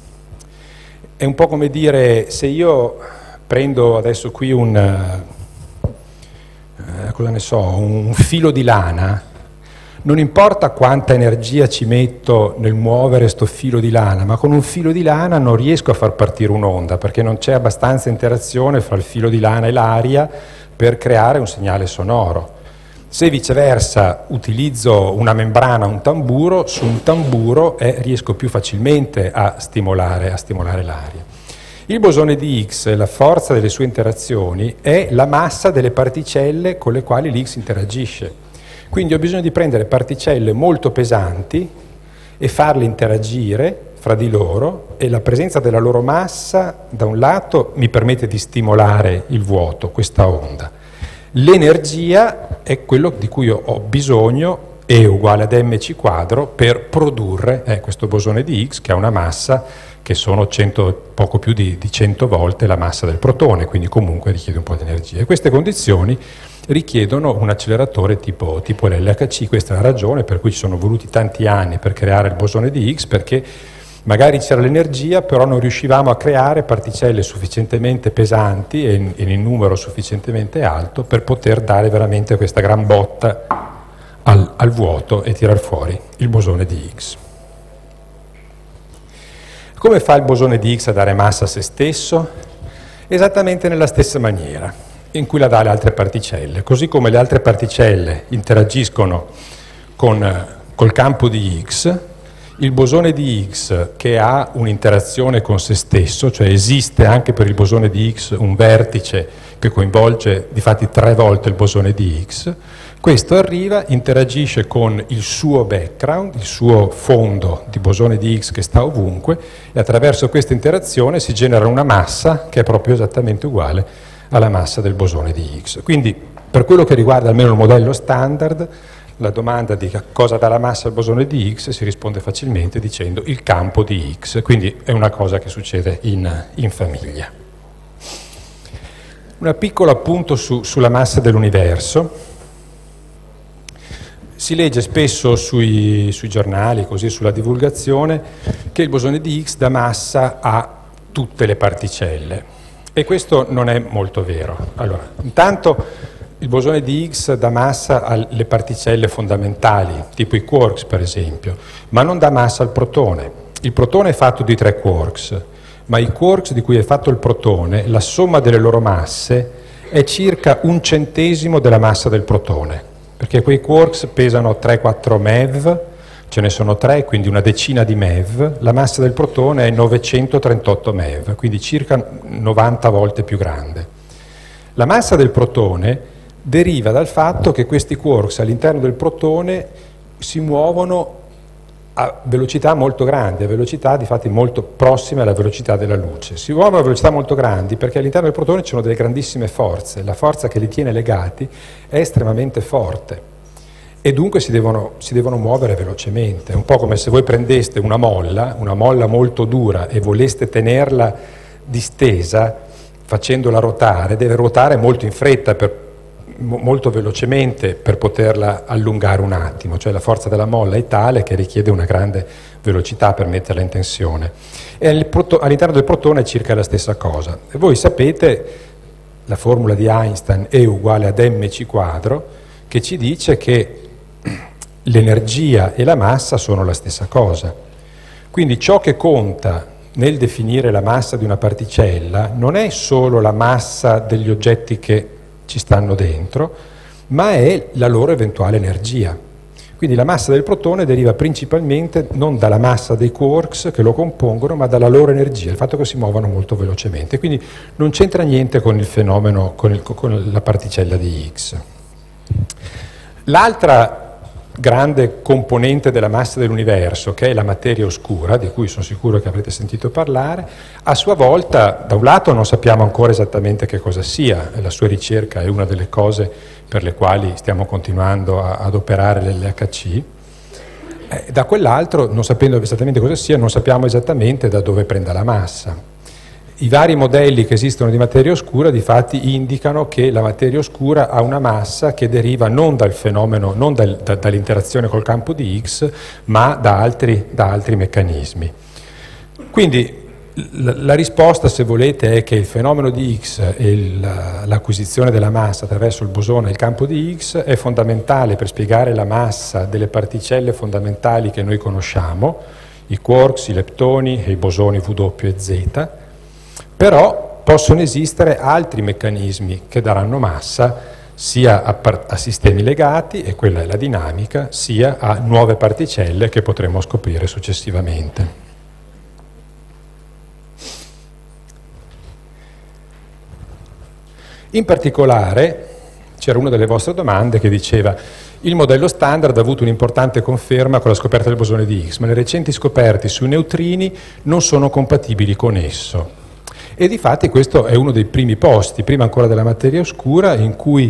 È un po' come dire, se io prendo adesso qui un, eh, cosa ne so, un filo di lana, non importa quanta energia ci metto nel muovere sto filo di lana, ma con un filo di lana non riesco a far partire un'onda, perché non c'è abbastanza interazione fra il filo di lana e l'aria per creare un segnale sonoro. Se viceversa utilizzo una membrana, un tamburo, su un tamburo eh, riesco più facilmente a stimolare, a stimolare l'aria. Il bosone di Higgs, la forza delle sue interazioni, è la massa delle particelle con le quali l'Higgs interagisce. Quindi ho bisogno di prendere particelle molto pesanti e farle interagire fra di loro, e la presenza della loro massa da un lato mi permette di stimolare il vuoto, questa onda. L'energia è quello di cui ho bisogno, E uguale ad mc quadro, per produrre eh, questo bosone di Higgs, che ha una massa che sono cento, poco più di, di cento volte la massa del protone, quindi comunque richiede un po' di energia. E queste condizioni richiedono un acceleratore tipo, tipo l'L H C. Questa è la ragione per cui ci sono voluti tanti anni per creare il bosone di Higgs, perché magari c'era l'energia, però non riuscivamo a creare particelle sufficientemente pesanti e in, e in numero sufficientemente alto per poter dare veramente questa gran botta al, al vuoto e tirar fuori il bosone di Higgs. Come fa il bosone di Higgs a dare massa a se stesso? Esattamente nella stessa maniera in cui la dà alle altre particelle. Così come le altre particelle interagiscono con, col campo di Higgs, il bosone di Higgs, che ha un'interazione con se stesso, cioè esiste anche per il bosone di Higgs un vertice che coinvolge difatti tre volte il bosone di Higgs, questo arriva, interagisce con il suo background, il suo fondo di bosone di Higgs che sta ovunque, e attraverso questa interazione si genera una massa che è proprio esattamente uguale alla massa del bosone di Higgs. Quindi per quello che riguarda almeno il modello standard, la domanda di cosa dà la massa al bosone di Higgs si risponde facilmente dicendo il campo di Higgs, quindi è una cosa che succede in, in famiglia. Un piccolo appunto su, sulla massa dell'universo. Si legge spesso sui, sui giornali, così sulla divulgazione, che il bosone di Higgs dà massa a tutte le particelle, e questo non è molto vero. Allora, intanto il bosone di Higgs dà massa alle particelle fondamentali, tipo i quarks per esempio, ma non dà massa al protone. Il protone è fatto di tre quarks, ma i quarks di cui è fatto il protone, la somma delle loro masse è circa un centesimo della massa del protone, perché quei quarks pesano tre quattro MeV, ce ne sono tre, quindi una decina di MeV, la massa del protone è novecentotrentotto MeV, quindi circa novanta volte più grande. La massa del protone deriva dal fatto che questi quarks all'interno del protone si muovono a velocità molto grandi, a velocità difatti molto prossime alla velocità della luce. Si muovono a velocità molto grandi perché all'interno del protone ci sono delle grandissime forze, la forza che li tiene legati è estremamente forte e dunque si devono, si devono muovere velocemente. È un po' come se voi prendeste una molla, una molla molto dura e voleste tenerla distesa facendola ruotare, deve ruotare molto in fretta, per molto velocemente per poterla allungare un attimo, cioè la forza della molla è tale che richiede una grande velocità per metterla in tensione. E all'interno del protone è circa la stessa cosa. E voi sapete, la formula di Einstein E uguale ad mc quadro, che ci dice che l'energia e la massa sono la stessa cosa. Quindi ciò che conta nel definire la massa di una particella non è solo la massa degli oggetti che ci stanno dentro, ma è la loro eventuale energia. Quindi la massa del protone deriva principalmente non dalla massa dei quarks che lo compongono, ma dalla loro energia, il fatto che si muovano molto velocemente. Quindi non c'entra niente con il fenomeno, con, il, con la particella di X. L'altra grande componente della massa dell'universo, che è la materia oscura, di cui sono sicuro che avrete sentito parlare, a sua volta, da un lato non sappiamo ancora esattamente che cosa sia, la sua ricerca è una delle cose per le quali stiamo continuando a, ad operare l'L H C, eh, da quell'altro, non sapendo esattamente cosa sia, non sappiamo esattamente da dove prenda la massa. I vari modelli che esistono di materia oscura difatti indicano che la materia oscura ha una massa che deriva non dal fenomeno, non dal, da, dall'interazione col campo di X, ma da altri, da altri meccanismi. Quindi la, la risposta, se volete, è che il fenomeno di X e l'acquisizione della massa attraverso il bosone e il campo di X è fondamentale per spiegare la massa delle particelle fondamentali che noi conosciamo, i quarks, i leptoni e i bosoni W e Z. Però possono esistere altri meccanismi che daranno massa sia a, a sistemi legati, e quella è la dinamica, sia a nuove particelle che potremo scoprire successivamente. In particolare c'era una delle vostre domande che diceva: il modello standard ha avuto un'importante conferma con la scoperta del bosone di Higgs, ma le recenti scoperte sui neutrini non sono compatibili con esso. E difatti questo è uno dei primi posti, prima ancora della materia oscura, in cui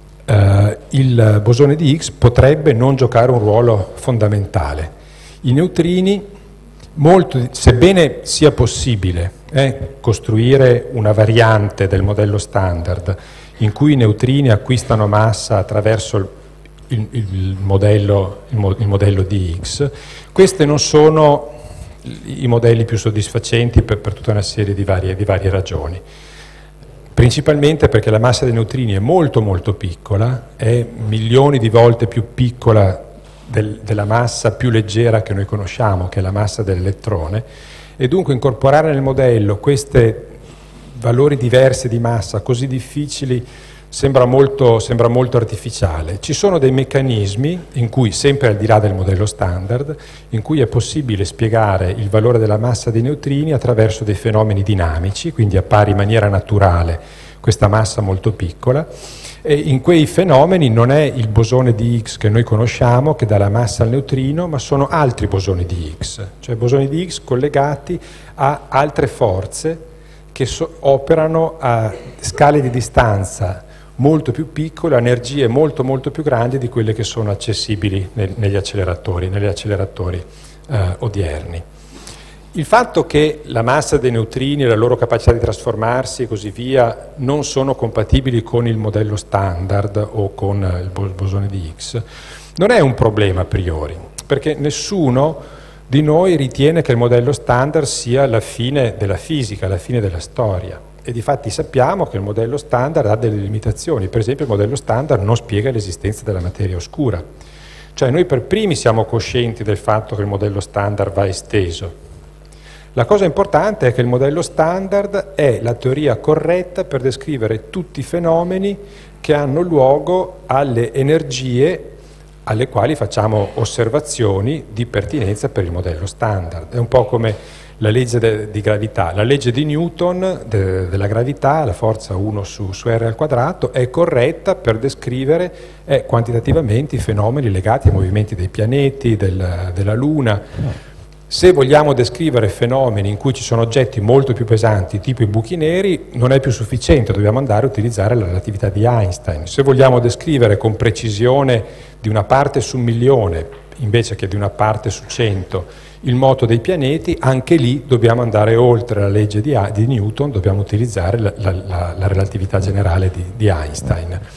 eh, il bosone di Higgs potrebbe non giocare un ruolo fondamentale. I neutrini, molto, sebbene sia possibile eh, costruire una variante del modello standard in cui i neutrini acquistano massa attraverso il, il, il, modello, il, mo, il modello di Higgs, queste non sono i modelli più soddisfacenti per, per tutta una serie di varie, di varie ragioni. Principalmente perché la massa dei neutrini è molto molto piccola, è milioni di volte più piccola del, della massa più leggera che noi conosciamo, che è la massa dell'elettrone, e dunque incorporare nel modello questi valori diversi di massa così difficili Sembra molto, sembra molto artificiale. Ci sono dei meccanismi in cui, sempre al di là del modello standard, in cui è possibile spiegare il valore della massa dei neutrini attraverso dei fenomeni dinamici, quindi appare in maniera naturale questa massa molto piccola, e in quei fenomeni non è il bosone di Higgs che noi conosciamo che dà la massa al neutrino, ma sono altri bosoni di Higgs, cioè bosoni di Higgs collegati a altre forze che so- operano a scale di distanza molto più piccole, a energie molto molto più grandi di quelle che sono accessibili nel, negli acceleratori, negli acceleratori eh, odierni. Il fatto che la massa dei neutrini e la loro capacità di trasformarsi e così via non sono compatibili con il modello standard o con il bosone di Higgs non è un problema a priori, perché nessuno di noi ritiene che il modello standard sia la fine della fisica, la fine della storia. E difatti sappiamo che il modello standard ha delle limitazioni. Per esempio il modello standard non spiega l'esistenza della materia oscura. Cioè noi per primi siamo coscienti del fatto che il modello standard va esteso. La cosa importante è che il modello standard è la teoria corretta per descrivere tutti i fenomeni che hanno luogo alle energie alle quali facciamo osservazioni di pertinenza per il modello standard. È un po' come la legge de, di gravità. La legge di Newton de, della gravità, la forza uno su, su R al quadrato, è corretta per descrivere eh, quantitativamente i fenomeni legati ai movimenti dei pianeti, del, della Luna. Se vogliamo descrivere fenomeni in cui ci sono oggetti molto più pesanti, tipo i buchi neri, non è più sufficiente, dobbiamo andare a utilizzare la relatività di Einstein. Se vogliamo descrivere con precisione di una parte su un milione, invece che di una parte su cento, il moto dei pianeti, anche lì dobbiamo andare oltre la legge di, di Newton, dobbiamo utilizzare la, la, la, la relatività generale di, di Einstein.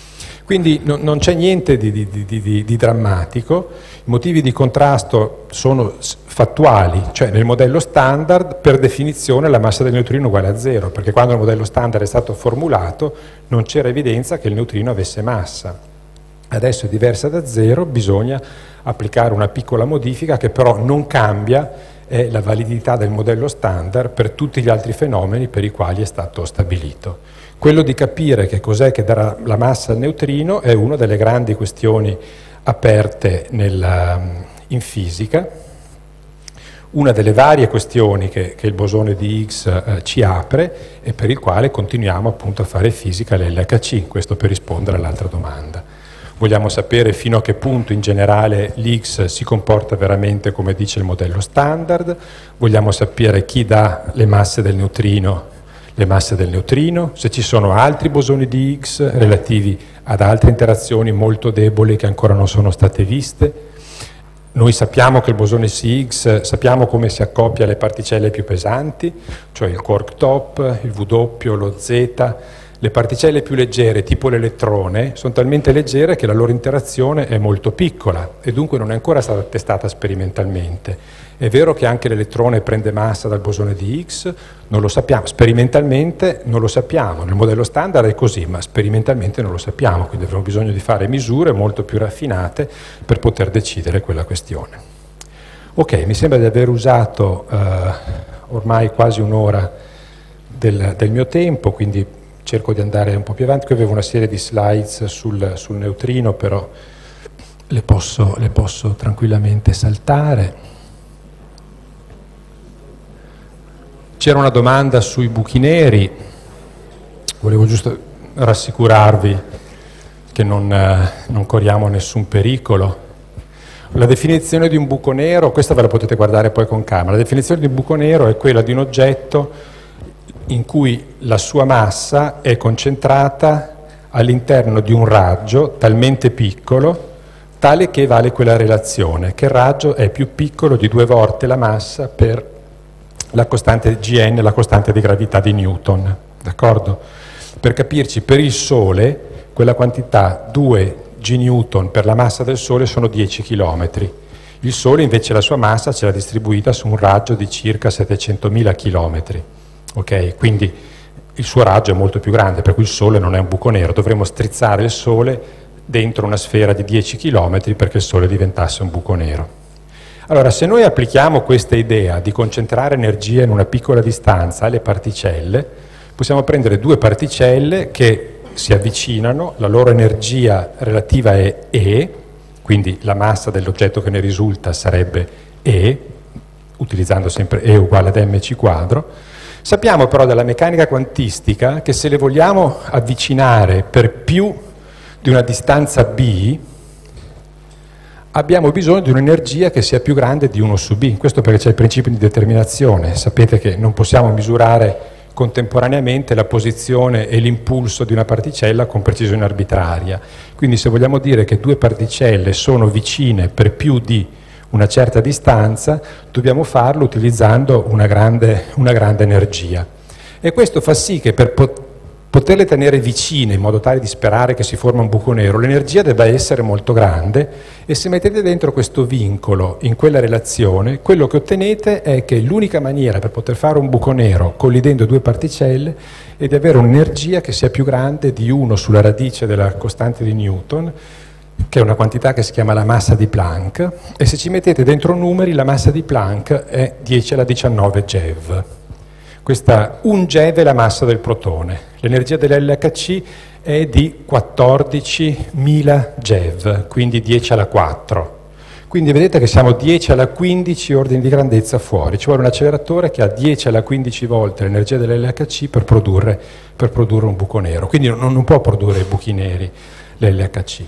Quindi no, non c'è niente di, di, di, di, di drammatico, i motivi di contrasto sono fattuali, cioè nel modello standard per definizione la massa del neutrino è uguale a zero, perché quando il modello standard è stato formulato non c'era evidenza che il neutrino avesse massa. Adesso è diversa da zero, bisogna applicare una piccola modifica che però non cambia eh, la validità del modello standard per tutti gli altri fenomeni per i quali è stato stabilito. Quello di capire che cos'è che darà la massa al neutrino è una delle grandi questioni aperte nella, in fisica, una delle varie questioni che, che il bosone di Higgs eh, ci apre e per il quale continuiamo appunto a fare fisica l'L H C, questo per rispondere all'altra domanda. Vogliamo sapere fino a che punto in generale l'Higgs si comporta veramente come dice il modello standard, vogliamo sapere chi dà le masse del neutrino le masse del neutrino, se ci sono altri bosoni di Higgs relativi ad altre interazioni molto deboli che ancora non sono state viste. Noi sappiamo che il bosone Higgs, sappiamo come si accoppia alle particelle più pesanti, cioè il quark top, il W, lo Z. Le particelle più leggere, tipo l'elettrone, sono talmente leggere che la loro interazione è molto piccola e dunque non è ancora stata testata sperimentalmente. È vero che anche l'elettrone prende massa dal bosone di Higgs, non lo sappiamo, sperimentalmente non lo sappiamo, nel modello standard è così, ma sperimentalmente non lo sappiamo, quindi avremo bisogno di fare misure molto più raffinate per poter decidere quella questione. Ok, mi sembra di aver usato eh, ormai quasi un'ora del, del mio tempo, quindi cerco di andare un po' più avanti. Qui avevo una serie di slides sul, sul neutrino, però le posso, le posso tranquillamente saltare. C'era una domanda sui buchi neri, volevo giusto rassicurarvi che non, eh, non corriamo nessun pericolo. La definizione di un buco nero, questa ve la potete guardare poi con calma, la definizione di un buco nero è quella di un oggetto in cui la sua massa è concentrata all'interno di un raggio talmente piccolo, tale che vale quella relazione, che il raggio è più piccolo di due volte la massa per la costante G N, la costante di gravità di Newton, d'accordo? Per capirci, per il Sole, quella quantità due G Newton per la massa del Sole sono dieci chilometri. Il Sole invece la sua massa ce l'ha distribuita su un raggio di circa settecentomila chilometri. Ok, quindi il suo raggio è molto più grande, per cui il Sole non è un buco nero, dovremmo strizzare il Sole dentro una sfera di dieci chilometri perché il Sole diventasse un buco nero. Allora, se noi applichiamo questa idea di concentrare energia in una piccola distanza alle particelle, possiamo prendere due particelle che si avvicinano, la loro energia relativa è E, quindi la massa dell'oggetto che ne risulta sarebbe E, utilizzando sempre E uguale ad mc quadro. Sappiamo però dalla meccanica quantistica che se le vogliamo avvicinare per più di una distanza b, abbiamo bisogno di un'energia che sia più grande di uno su b. Questo perché c'è il principio di determinazione. Sapete che non possiamo misurare contemporaneamente la posizione e l'impulso di una particella con precisione arbitraria. Quindi se vogliamo dire che due particelle sono vicine per più di una certa distanza, dobbiamo farlo utilizzando una grande, una grande energia. E questo fa sì che per pot- poterle tenere vicine in modo tale di sperare che si forma un buco nero, l'energia debba essere molto grande e se mettete dentro questo vincolo in quella relazione, quello che ottenete è che l'unica maniera per poter fare un buco nero collidendo due particelle è di avere un'energia che sia più grande di uno sulla radice della costante di Newton, che è una quantità che si chiama la massa di Planck, e se ci mettete dentro numeri la massa di Planck è dieci alla diciannove GeV. Questa un GeV è la massa del protone, l'energia dell'L H C è di quattordicimila GeV, quindi dieci alla quattro. Quindi vedete che siamo dieci alla quindici ordini di grandezza fuori, ci vuole un acceleratore che ha dieci alla quindici volte l'energia dell'L H C per produrre, per produrre un buco nero, quindi non, non può produrre buchi neri l'L H C.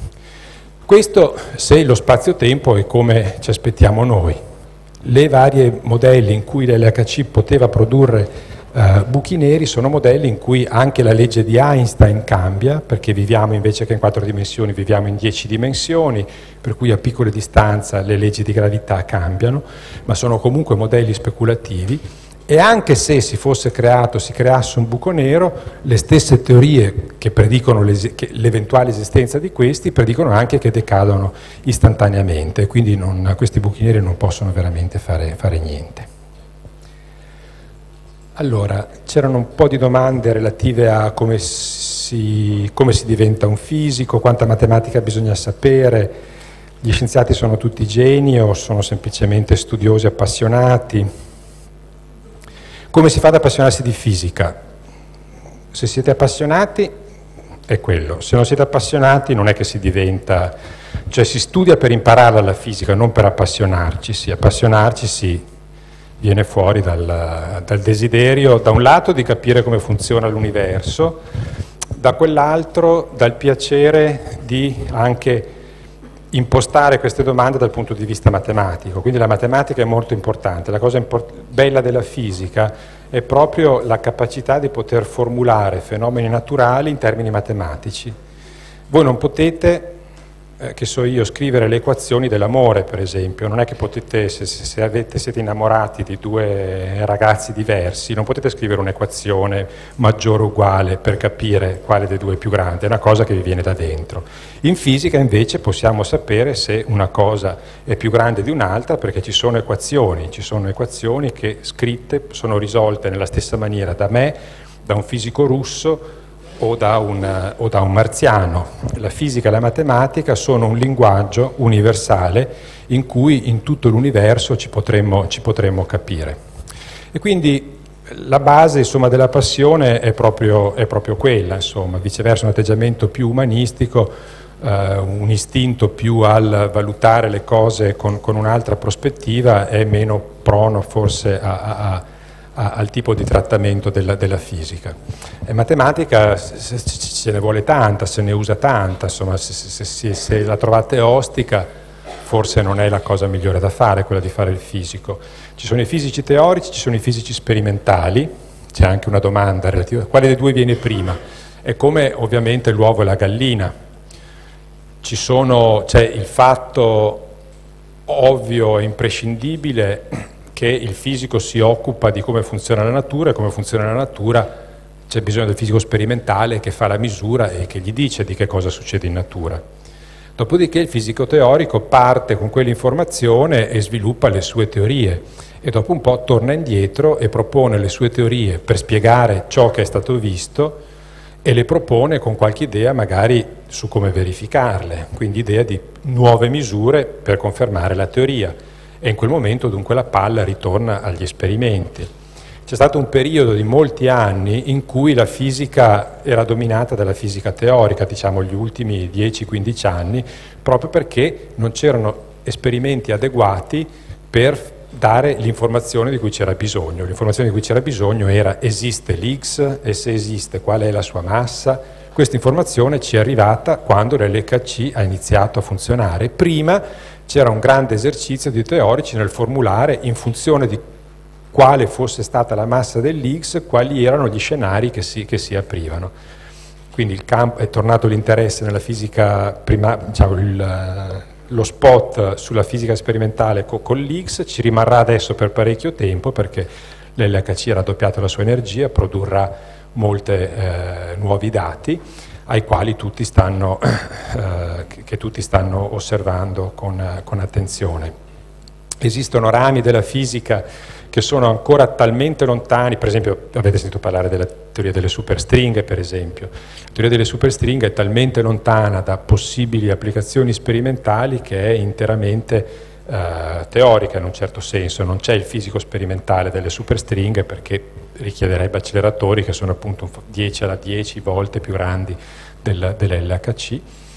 Questo se lo spazio-tempo è come ci aspettiamo noi. Le varie modelli in cui l'L H C poteva produrre uh, buchi neri sono modelli in cui anche la legge di Einstein cambia, perché viviamo invece che in quattro dimensioni, viviamo in dieci dimensioni, per cui a piccole distanze le leggi di gravità cambiano, ma sono comunque modelli speculativi E anche se si fosse creato, si creasse un buco nero, le stesse teorie che predicono l'eventuale esistenza di questi predicono anche che decadono istantaneamente, quindi non, questi buchi neri non possono veramente fare, fare niente. Allora, c'erano un po' di domande relative a come si, come si diventa un fisico, quanta matematica bisogna sapere, gli scienziati sono tutti geni o sono semplicemente studiosi appassionati? Come si fa ad appassionarsi di fisica? Se siete appassionati è quello, se non siete appassionati non è che si diventa, cioè si studia per imparare la fisica, non per appassionarci, sì, appassionarci si viene fuori dal, dal desiderio, da un lato di capire come funziona l'universo, da quell'altro dal piacere di anche impostare queste domande dal punto di vista matematico, quindi la matematica è molto importante. La cosa import- bella della fisica è proprio la capacità di poter formulare fenomeni naturali in termini matematici. Voi non potete, eh, che so io, scrivere le equazioni dell'amore, per esempio, non è che potete, se, se avete, siete innamorati di due ragazzi diversi, non potete scrivere un'equazione maggiore o uguale per capire quale dei due è più grande, è una cosa che vi viene da dentro. In fisica invece possiamo sapere se una cosa è più grande di un'altra perché ci sono equazioni, ci sono equazioni che scritte sono risolte nella stessa maniera da me, da un fisico russo o da un, o da un marziano. La fisica e la matematica sono un linguaggio universale in cui in tutto l'universo ci potremmo, ci potremmo capire. E quindi la base, insomma, della passione è proprio, è proprio quella, insomma, viceversa un atteggiamento più umanistico, eh, un istinto più al valutare le cose con, con un'altra prospettiva è meno prono forse a, a, a, al tipo di trattamento della, della fisica. E matematica se, se, se ne vuole tanta, se ne usa tanta, insomma, se, se, se, se la trovate ostica forse non è la cosa migliore da fare, quella di fare il fisico. Ci sono i fisici teorici, ci sono i fisici sperimentali, c'è anche una domanda relativa a quale dei due viene prima. È come ovviamente l'uovo e la gallina. Ci sono, c'è il fatto ovvio e imprescindibile che il fisico si occupa di come funziona la natura e come funziona la natura c'è bisogno del fisico sperimentale che fa la misura e che gli dice di che cosa succede in natura. Dopodiché il fisico teorico parte con quell'informazione e sviluppa le sue teorie e dopo un po' torna indietro e propone le sue teorie per spiegare ciò che è stato visto e le propone con qualche idea magari su come verificarle, quindi idea di nuove misure per confermare la teoria e in quel momento dunque la palla ritorna agli esperimenti. C'è stato un periodo di molti anni in cui la fisica era dominata dalla fisica teorica, diciamo gli ultimi dieci quindici anni, proprio perché non c'erano esperimenti adeguati per dare l'informazione di cui c'era bisogno. L'informazione di cui c'era bisogno era: esiste l'X e se esiste qual è la sua massa? Questa informazione ci è arrivata quando l'L H C ha iniziato a funzionare. Prima c'era un grande esercizio di teorici nel formulare, in funzione di quale fosse stata la massa dell'X, quali erano gli scenari che si, che si aprivano. Quindi il campo, è tornato l'interesse nella fisica primaria, diciamo, il, lo spot sulla fisica sperimentale co, con l'X ci rimarrà adesso per parecchio tempo perché l'L H C ha raddoppiato la sua energia, produrrà molti eh, nuovi dati ai quali tutti stanno, eh, che, che tutti stanno osservando con, con attenzione. Esistono rami della fisica che sono ancora talmente lontani, per esempio avete sentito parlare della teoria delle superstringhe, per esempio. La teoria delle superstringhe è talmente lontana da possibili applicazioni sperimentali che è interamente eh, teorica in un certo senso. Non c'è il fisico sperimentale delle superstringhe perché richiederebbe acceleratori che sono appunto dieci alla dieci volte più grandi del, dell'L H C.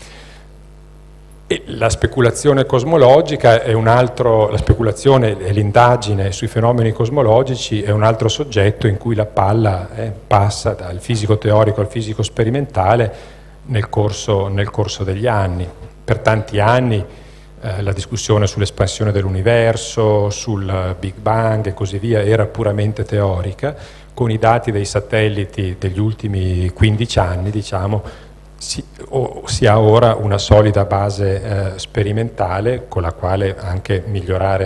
E la speculazione cosmologica è un altro, la speculazione e l'indagine sui fenomeni cosmologici è un altro soggetto in cui la palla eh, passa dal fisico teorico al fisico sperimentale nel corso, nel corso degli anni. Per tanti anni eh, la discussione sull'espansione dell'universo, sul Big Bang e così via era puramente teorica. Con i dati dei satelliti degli ultimi quindici anni, diciamo, Si, o, si ha ora una solida base eh, sperimentale con la quale anche migliorare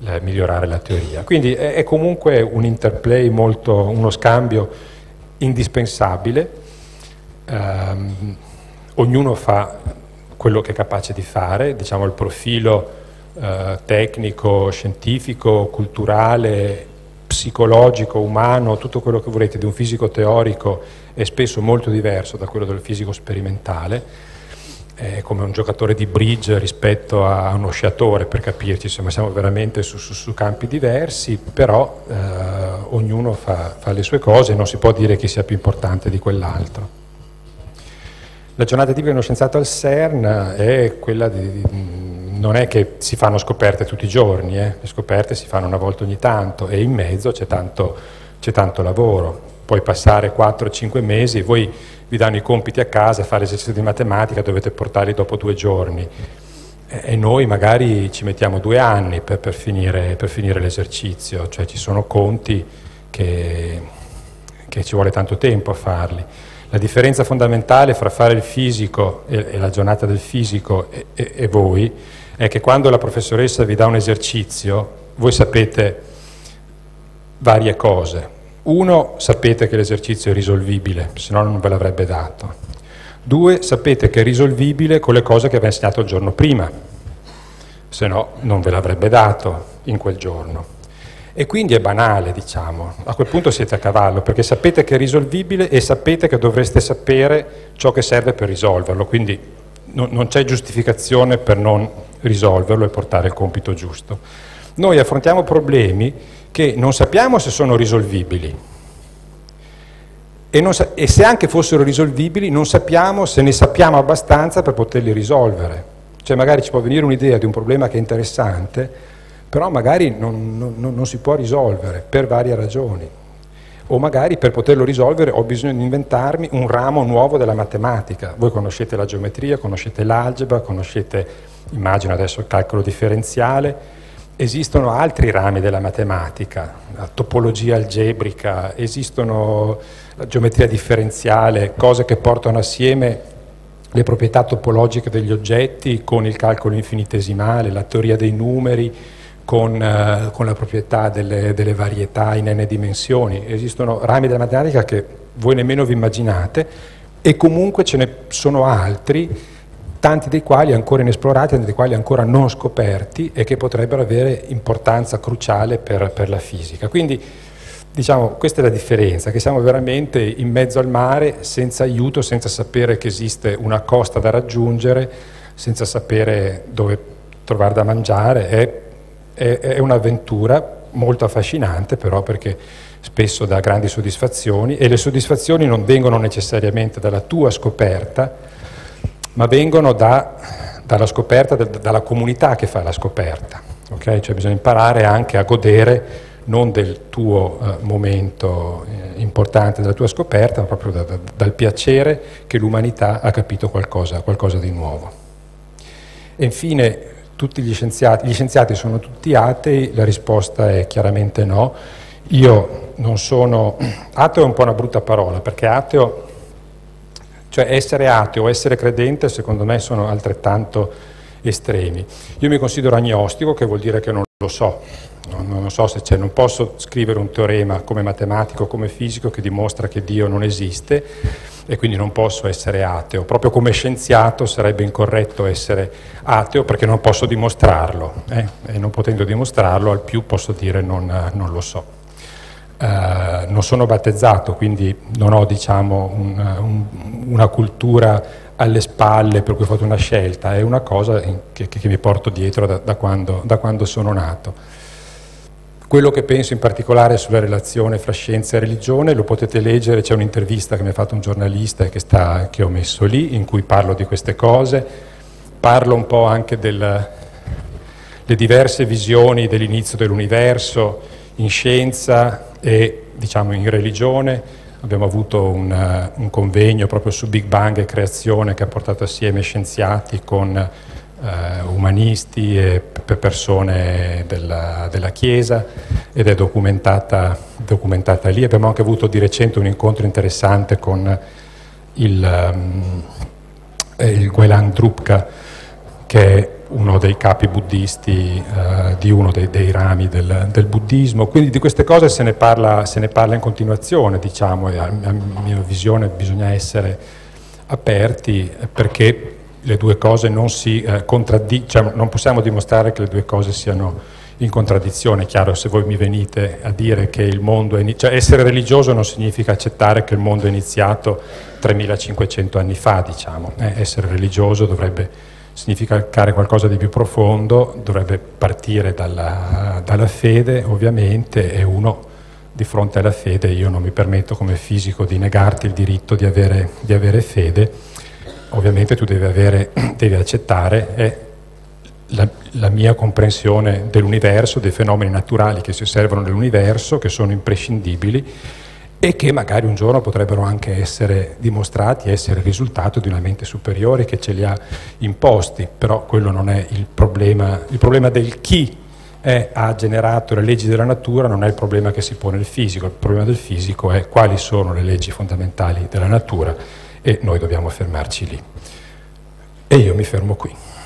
la, migliorare la teoria. Quindi è, è comunque un interplay molto, uno scambio indispensabile, ehm, ognuno fa quello che è capace di fare, diciamo il profilo eh, tecnico, scientifico, culturale, psicologico, umano, tutto quello che volete di un fisico teorico è spesso molto diverso da quello del fisico sperimentale, è come un giocatore di bridge rispetto a uno sciatore, per capirci, insomma siamo veramente su, su, su campi diversi, però eh, ognuno fa, fa le sue cose e non si può dire chi sia più importante di quell'altro. La giornata tipica di uno scienziato al CERN è quella di, non è che si fanno scoperte tutti i giorni, eh? Le scoperte si fanno una volta ogni tanto e in mezzo c'è tanto, c'è tanto lavoro. Puoi passare quattro cinque mesi, voi vi danno i compiti a casa, fare esercizi di matematica, dovete portarli dopo due giorni e noi magari ci mettiamo due anni per, per finire, per finire l'esercizio, cioè ci sono conti che, che ci vuole tanto tempo a farli. La differenza fondamentale fra fare il fisico e, e la giornata del fisico e, e, e voi è che quando la professoressa vi dà un esercizio, voi sapete varie cose. Uno, sapete che l'esercizio è risolvibile, se no non ve l'avrebbe dato. Due, sapete che è risolvibile con le cose che aveva insegnato il giorno prima, se no non ve l'avrebbe dato in quel giorno. E quindi è banale, diciamo, a quel punto siete a cavallo, perché sapete che è risolvibile e sapete che dovreste sapere ciò che serve per risolverlo, quindi non, non c'è giustificazione per non risolverlo e portare il compito giusto. Noi affrontiamo problemi che non sappiamo se sono risolvibili e, non sa- e se anche fossero risolvibili non sappiamo se ne sappiamo abbastanza per poterli risolvere. Cioè magari ci può venire un'idea di un problema che è interessante, però magari non, non, non si può risolvere per varie ragioni, o magari per poterlo risolvere ho bisogno di inventarmi un ramo nuovo della matematica. Voi conoscete la geometria, conoscete l'algebra, conoscete, immagino adesso, il calcolo differenziale, esistono altri rami della matematica, la topologia algebrica, esistono la geometria differenziale, cose che portano assieme le proprietà topologiche degli oggetti con il calcolo infinitesimale, la teoria dei numeri, Con, uh, con la proprietà delle, delle varietà in n dimensioni. Esistono rami della matematica che voi nemmeno vi immaginate e comunque ce ne sono altri, tanti dei quali ancora inesplorati, tanti dei quali ancora non scoperti e che potrebbero avere importanza cruciale per, per la fisica. Quindi diciamo questa è la differenza, che siamo veramente in mezzo al mare senza aiuto, senza sapere che esiste una costa da raggiungere, senza sapere dove trovare da mangiare. È È un'avventura molto affascinante però, perché spesso dà grandi soddisfazioni e le soddisfazioni non vengono necessariamente dalla tua scoperta, ma vengono da, dalla scoperta, del, dalla comunità che fa la scoperta. Okay? Cioè bisogna imparare anche a godere non del tuo eh, momento eh, importante della tua scoperta, ma proprio da, da, dal piacere che l'umanità ha capito qualcosa, qualcosa di nuovo. E infine, tutti gli scienziati, gli scienziati sono tutti atei? La risposta è chiaramente no. Io non sono, ateo è un po' una brutta parola, perché ateo, cioè essere ateo o essere credente secondo me sono altrettanto estremi. Io mi considero agnostico, che vuol dire che non lo so, non, non so se c'è, non posso scrivere un teorema come matematico, come fisico che dimostra che Dio non esiste e quindi non posso essere ateo. Proprio come scienziato sarebbe incorretto essere ateo perché non posso dimostrarlo eh? E non potendo dimostrarlo al più posso dire non, non lo so. Uh, non sono battezzato, quindi non ho diciamo un, un, una cultura alle spalle per cui ho fatto una scelta, è una cosa che, che mi porto dietro da, da, quando, da quando sono nato. Quello che penso in particolare sulla relazione fra scienza e religione lo potete leggere, c'è un'intervista che mi ha fatto un giornalista che, sta, che ho messo lì, in cui parlo di queste cose, parlo un po' anche delle diverse visioni dell'inizio dell'universo in scienza e diciamo in religione. Abbiamo avuto un, uh, un convegno proprio su Big Bang e creazione che ha portato assieme scienziati con uh, umanisti e p- persone della, della Chiesa ed è documentata, documentata lì. Abbiamo anche avuto di recente un incontro interessante con il, um, il Gwelan Drupka, che è uno dei capi buddisti eh, di uno dei, dei rami del, del buddismo, quindi di queste cose se ne parla, se ne parla in continuazione, diciamo, e a, a mia visione bisogna essere aperti perché le due cose non si eh, contraddicono, cioè non possiamo dimostrare che le due cose siano in contraddizione. È chiaro, se voi mi venite a dire che il mondo è, cioè essere religioso non significa accettare che il mondo è iniziato tremilacinquecento anni fa, diciamo. Eh, essere religioso dovrebbe significare qualcosa di più profondo, dovrebbe partire dalla, dalla fede, ovviamente, e uno di fronte alla fede, io non mi permetto come fisico di negarti il diritto di avere, di avere fede, ovviamente tu devi, avere, devi accettare eh, la, la mia comprensione dell'universo, dei fenomeni naturali che si osservano nell'universo, che sono imprescindibili e che magari un giorno potrebbero anche essere dimostrati, essere il risultato di una mente superiore che ce li ha imposti, però quello non è il problema. Il problema del chi è, ha generato le leggi della natura non è il problema che si pone il fisico, il problema del fisico è quali sono le leggi fondamentali della natura e noi dobbiamo fermarci lì. E io mi fermo qui.